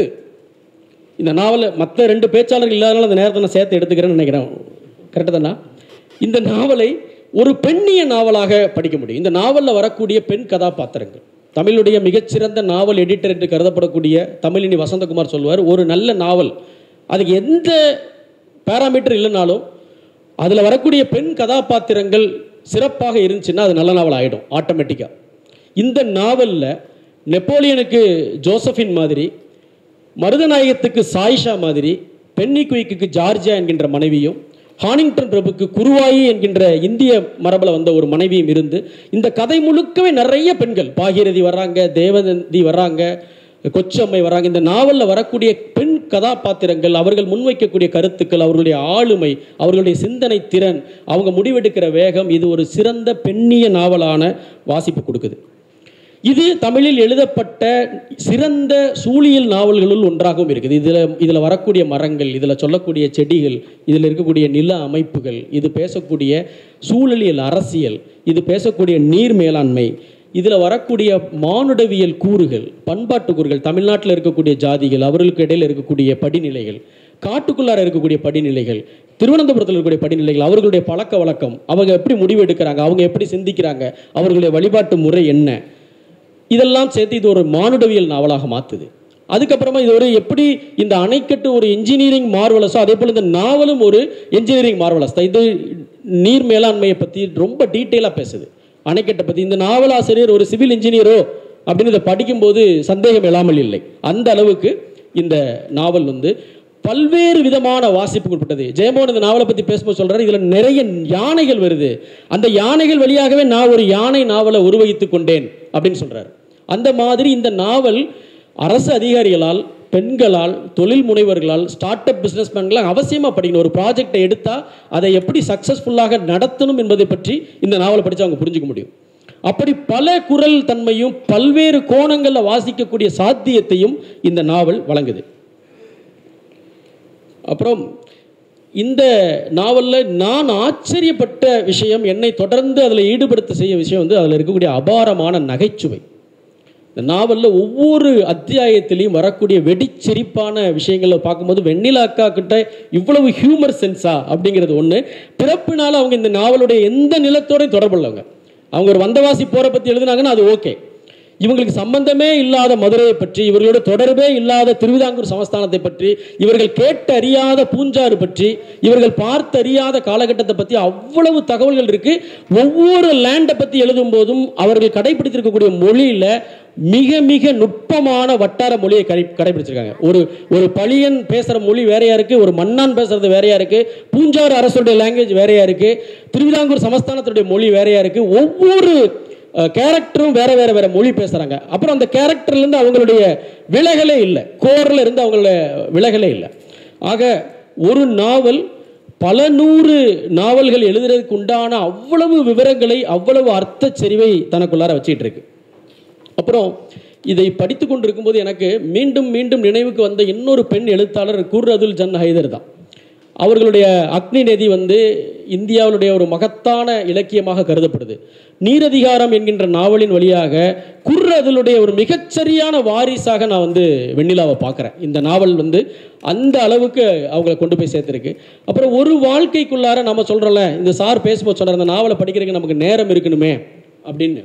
இந்த நாவலில் மற்ற 2 பேச்சாளர்கள் இல்லாதனால அந்த நேரத்தை நான் சேர்த்து எடுத்துக்கிறேன்னு நினைக்கிறேன். கரெக்டாக தானா? இந்த நாவலை ஒரு பெண்ணிய நாவலாக படிக்க முடியும். இந்த நாவலில் வரக்கூடிய பெண் கதாபாத்திரங்கள், தமிழுடைய மிகச்சிறந்த நாவல் எடிட்டர் என்று கருதப்படக்கூடிய தமிழினி வசந்தகுமார் சொல்வார், ஒரு நல்ல நாவல் அதுக்கு எந்த பேராமீட்டர் இல்லைனாலும் அதில் வரக்கூடிய பெண் கதாபாத்திரங்கள் சிறப்பாக இருந்துச்சுன்னா அது நல்ல நாவல் ஆகிடும் ஆட்டோமேட்டிக்காக. இந்த நாவலில் நெப்போலியனுக்கு ஜோசஃபின் மாதிரி, மருதநாயகத்துக்கு சாயிஷா மாதிரி, பென்னி குயிக்கு ஜார்ஜியா என்கின்ற மனைவியும், ஹானிங்டன் பிரபுக்கு குருவாயி என்கின்ற இந்திய மரபில் வந்த ஒரு மனைவியும் இருந்து இந்த கதை முழுக்கவே நிறைய பெண்கள், பாகீரதி வர்றாங்க, தேவநந்தி வர்றாங்க, கொச்சம்மை வர்றாங்க. இந்த நாவலில் வரக்கூடிய பெண் கதாபாத்திரங்கள், அவர்கள் முன்வைக்கக்கூடிய கருத்துக்கள், அவர்களுடைய ஆளுமை, அவர்களுடைய சிந்தனை திறன், அவங்க முடிவெடுக்கிற வேகம், இது ஒரு சிறந்த பெண்ணிய நாவலான வாசிப்பு கொடுக்குது. இது தமிழில் எழுதப்பட்ட சிறந்த சூழியல் நாவல்களுள் ஒன்றாகவும் இருக்குது. இதில் வரக்கூடிய மரங்கள், இதில் சொல்லக்கூடிய செடிகள், இதில் இருக்கக்கூடிய நில அமைப்புகள், இது பேசக்கூடிய சூழலியல் அரசியல், இது பேசக்கூடிய நீர் மேலாண்மை, இதில் வரக்கூடிய மானுடவியல் கூறுகள், பண்பாட்டு கூறுகள், தமிழ்நாட்டில் இருக்கக்கூடிய ஜாதிகள், அவர்களுக்கு இடையில் இருக்கக்கூடிய படிநிலைகள், காட்டுக்குள்ளார இருக்கக்கூடிய படிநிலைகள், திருவனந்தபுரத்தில் இருக்கக்கூடிய படிநிலைகள், அவர்களுடைய பழக்க வழக்கம், அவங்க எப்படி முடிவு எடுக்கிறாங்க, அவங்க எப்படி சிந்திக்கிறாங்க, அவர்களுடைய வழிபாட்டு முறை என்ன, இதெல்லாம் சேர்த்து இது ஒரு மானுடவியல் நாவலாக மாற்றுது. அதுக்கப்புறமா இது ஒரு எப்படி இந்த அணைக்கட்டு ஒரு இன்ஜினியரிங் மார்வலஸோ அதே போல் இந்த நாவலும் ஒரு இன்ஜினியரிங் மார்வலஸ் தான். இது நீர் மேலாண்மையை பற்றி ரொம்ப டீட்டெயிலாக பேசுது, அணைக்கட்டை பற்றி. இந்த நாவலாசிரியர் ஒரு சிவில் இன்ஜினியரோ அப்படின்னு இதை படிக்கும்போது சந்தேகம் இல்லாமல் இல்லை. அந்த அளவுக்கு இந்த நாவல் பல்வேறு விதமான வாசிப்பு உட்பட்டது. ஜெயமோகன் இந்த நாவலை பற்றி பேசும்போது சொல்கிறார், இதில் நிறைய யானைகள் வருது, அந்த யானைகள் வழியாகவே நான் ஒரு யானை நாவலை உருவகித்து கொண்டேன் அப்படின்னு சொல்கிறார். அந்த மாதிரி இந்த நாவல் அரசு அதிகாரிகளால், பெண்களால், தொழில் முனைவர்களால், ஸ்டார்ட் அப் பிஸ்னஸ்மேன்களால் அவசியமாக படிக்கணும். ஒரு ப்ராஜெக்டை எடுத்தால் அதை எப்படி சக்ஸஸ்ஃபுல்லாக நடத்தணும் என்பதை பற்றி இந்த நாவலை படித்து அவங்க புரிஞ்சுக்க முடியும். அப்படி பல குரல் தன்மையும் பல்வேறு கோணங்களில் வாசிக்கக்கூடிய சாத்தியத்தையும் இந்த நாவல் வழங்குது. அப்புறம் இந்த நாவலில் நான் ஆச்சரியப்பட்ட விஷயம், என்னை தொடர்ந்து அதில் ஈடுபடுத்த செய்ய விஷயம் வந்து அதில் இருக்கக்கூடிய அபாரமான நகைச்சுவை. இந்த நாவலில் ஒவ்வொரு அத்தியாயத்திலையும் வரக்கூடிய வெடிச்சிரிப்பான விஷயங்களை பார்க்கும்போது வெண்ணிலா அக்கா கிட்ட இவ்வளவு ஹியூமர் சென்ஸா அப்படிங்கிறது ஒன்று. பிறப்பினால் அவங்க இந்த நாவலுடைய எந்த நிலத்தோடையும் தொடர்புள்ளவங்க. அவங்க ஒரு வந்தவாசி போரை பற்றி எழுதுனாங்கன்னா அது ஓகே. இவங்களுக்கு சம்பந்தமே இல்லாத மதுரையை பற்றி, இவர்களோட தொடர்பே இல்லாத திருவிதாங்கூர் சமஸ்தானத்தை பற்றி, இவர்கள் கேட்டு அறியாத பூஞ்சாறு பற்றி, இவர்கள் பார்த்து அறியாத காலகட்டத்தை பற்றி அவ்வளவு தகவல்கள் இருக்கு. ஒவ்வொரு லேண்டை பற்றி எழுதும் போதும் அவர்கள் கடைபிடித்திருக்கக்கூடிய மொழியில மிக மிக நுட்பமான வட்டார மொழியை கடைபிடிச்சிருக்காங்க. ஒரு பழியன் பேசுகிற மொழி வேறையா இருக்கு, ஒரு மன்னான் பேசுறது வேறையா இருக்கு, பூஞ்சாறு அரசுடைய லாங்குவேஜ் வேறையா இருக்கு, திருவிதாங்கூர் சமஸ்தானத்துடைய மொழி வேறையா இருக்கு. ஒவ்வொரு கேரக்டரும் வேற வேற வேற மொழி பேசுறாங்க. அப்புறம் அந்த கேரக்டர்லேருந்து அவங்களுடைய விலகலே இல்லை, கோரில் இருந்து அவங்களோட விலகலே இல்லை. ஆக ஒரு நாவல் பல நூறு நாவல்கள் எழுதுறதுக்கு உண்டான அவ்வளவு விவரங்களை, அவ்வளவு அர்த்த செறிவை தனக்குள்ளார வச்சுட்டு இருக்கு. அப்புறம் இதை படித்து கொண்டிருக்கும் போது எனக்கு மீண்டும் மீண்டும் நினைவுக்கு வந்த இன்னொரு பெண் எழுத்தாளர் குர்ரதுல் ஜன் ஹைதர் தான். அவர்களுடைய அக்னி நதி வந்து இந்தியாவுடைய ஒரு மகத்தான இலக்கியமாக கருதப்படுது. நீரதிகாரம் என்கின்ற நாவலின் வழியாக குர்ரதுலுடைய ஒரு மிகச்சரியான வாரிசாக நான் வந்து வெண்ணிலாவை பார்க்குறேன். இந்த நாவல் வந்து அந்த அளவுக்கு அவங்களை கொண்டு போய் சேர்த்துருக்கு. அப்புறம் ஒரு வாழ்க்கைக்குள்ளார நம்ம சொல்கிறோம்ல, இந்த சார் பேசும்போது சொன்னார், இந்த நாவலை படிக்கிறதுக்கு நமக்கு நேரம் இருக்கணுமே அப்படின்னு.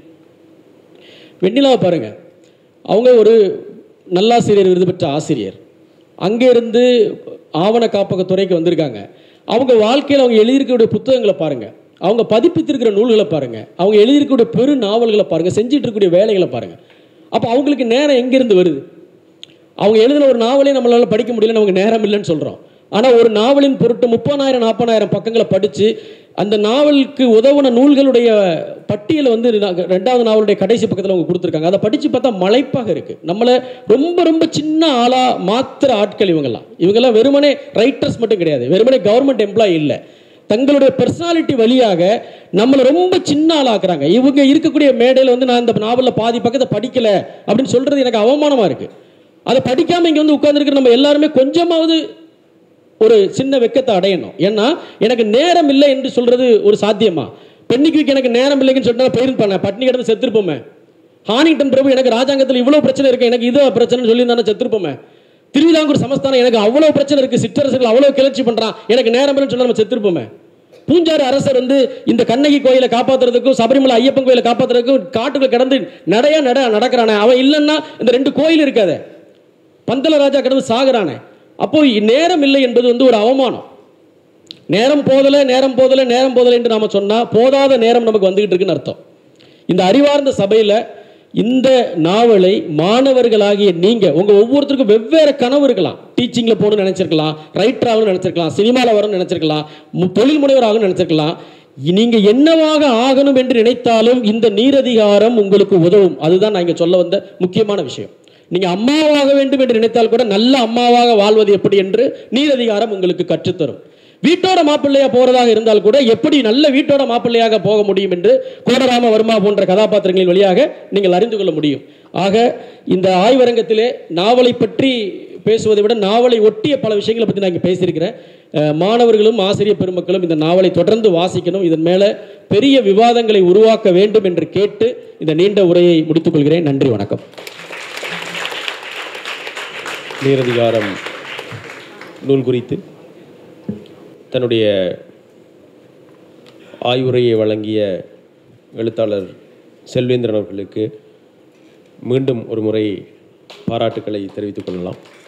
வெண்ணிலாவை பாருங்கள், அவங்க ஒரு நல்லாசிரியர் விருது பெற்ற ஆசிரியர். அங்கேருந்து ஆவண காப்பகத்துறைக்கு வந்திருக்காங்க. அவங்க வாழ்க்கையில் அவங்க எழுதியிருக்கக்கூடிய புத்தகங்களை பாருங்கள், அவங்க பதிப்பித்திருக்கிற நூல்களை பாருங்கள், அவங்க எழுதியிருக்கக்கூடிய பெரு நாவல்களை பாருங்கள், செஞ்சிட்டு இருக்கக்கூடிய வேலைகளை பாருங்கள். அப்போ அவங்களுக்கு நேரம் எங்கேருந்து வருது? அவங்க எழுதின ஒரு நாவலே நம்மளால் படிக்க முடியல, நமக்கு நேரம் இல்லைன்னு சொல்கிறோம். ஆனால் ஒரு நாவலின் பொருட்டு 30,000 40,000 பக்கங்களை படித்து அந்த நாவலுக்கு உதவுன நூல்களுடைய பட்டியலை வந்து 2வது நாவலுடைய கடைசி பக்கத்தில் அவங்க கொடுத்துருக்காங்க. அதை படித்து பார்த்தா மலைப்பாக இருக்குது. நம்மளை ரொம்ப ரொம்ப சின்ன ஆளாக மாத்திர ஆட்கள் இவங்கெல்லாம் வெறுமனே ரைட்டர்ஸ் மட்டும் கிடையாது, வெறுமனே கவர்மெண்ட் எம்ப்ளாயி இல்லை. தங்களுடைய பர்சனாலிட்டி வழியாக நம்மளை ரொம்ப சின்ன ஆளாக்குறாங்க. இவங்க இருக்கக்கூடிய மேடையில் வந்து நான் இந்த நாவலில் பாதி பக்கத்தை படிக்கலை அப்படின்னு சொல்கிறது எனக்கு அவமானமாக இருக்குது. அதை படிக்காமல் இங்கே வந்து உட்கார்ந்துருக்கிற நம்ம எல்லாருமே கொஞ்சமாவது ஒரு சின்ன வெக்கத்தை அடையணும். ஏன்னா எனக்கு நேரம் இல்லை என்று சொல்றது ஒரு சாத்தியமா? பெண்ணிக்கு எனக்கு நேரம் இல்லைன்னு சொன்னா போயிருப்பானே, பட்னி கிடந்து செத்துருப்போமே. ஹானிங்டன் பிரபு எனக்கு ராஜாங்கத்தில் இவ்வளவு பிரச்சனை இருக்கு, எனக்கு இது பிரச்சனை சொல்லி தானே செத்துருப்போமே. திருவிதாங்கூர் சமஸ்தானம் எனக்கு அவ்வளவு பிரச்சனை இருக்கு, சிற்றரசுகள் அவ்வளவு கிளர்ச்சி பண்றான், எனக்கு நேரம் இல்லைன்னு சொன்னா நம்ம செத்துருப்போமே. பூஞ்சாறு அரசர் வந்து இந்த கண்ணகி கோயிலை காப்பாற்றுறதுக்கும் சபரிமலை ஐயப்பன் கோயிலை காப்பாற்றுறதுக்கும் காட்டுக்குள்ள கிடந்து நடக்கிறானே. அவன் இல்லைன்னா இந்த 2 கோயில் இருக்காத, பந்தல ராஜா கிடந்து சாகுறானே. அப்போ நேரம் இல்லை என்பது வந்து ஒரு அவமானம். நேரம் போதலை என்று நாம சொன்னா போதாத நேரம் நமக்கு வந்துகிட்டு இருக்குன்னு அர்த்தம். இந்த அறிவார்ந்த சபையில் இந்த நாவலை மாணவர்களாகிய நீங்க உங்க ஒவ்வொருத்தருக்கும் வெவ்வேறு கனவு இருக்கலாம். டீச்சிங்ல போகணும்னு நினைச்சிருக்கலாம், ரைட்டர் ஆகணும்னு நினைச்சிருக்கலாம், சினிமாவில் வரணும்னு நினைச்சிருக்கலாம், தொழில் முனைவர் ஆகணும்னு நினைச்சிருக்கலாம். நீங்க என்னவாக ஆகணும் என்று நினைத்தாலும் இந்த நீரதிகாரம் உங்களுக்கு உதவும். அதுதான் நான் இங்க சொல்ல வந்த முக்கியமான விஷயம். நீங்க அம்மாவாக வேண்டும் என்று நினைத்தால் கூட நல்ல அம்மாவாக வாழ்வது எப்படி என்று நீரதிகாரம் உங்களுக்கு கற்றுத்தரும். வீட்டோட மாப்பிள்ளையா போறதாக இருந்தால் கூட எப்படி நல்ல வீட்டோட மாப்பிள்ளையாக போக முடியும் என்று கோடராம வர்மா போன்ற கதாபாத்திரங்களின் வழியாக நீங்கள் அறிந்து கொள்ள முடியும். ஆக இந்த ஆய்வரங்கத்திலே நாவலை பற்றி பேசுவதை விட நாவலை ஒட்டிய பல விஷயங்களை பற்றி நான் இங்கே பேசியிருக்கிறேன். மாணவர்களும் ஆசிரியர் பெருமக்களும் இந்த நாவலை தொடர்ந்து வாசிக்கணும், இதன் மேலே பெரிய விவாதங்களை உருவாக்க வேண்டும் என்று கேட்டு இந்த நீண்ட உரையை முடித்துக் கொள்கிறேன். நன்றி, வணக்கம். நீரதிகாரம் நூல் குறித்து தன்னுடைய ஆய்வுரையை வழங்கிய எழுத்தாளர் செல்வேந்திரன் அவர்களுக்கு மீண்டும் ஒரு முறை பாராட்டுக்களை தெரிவித்துக் கொள்ளலாம்.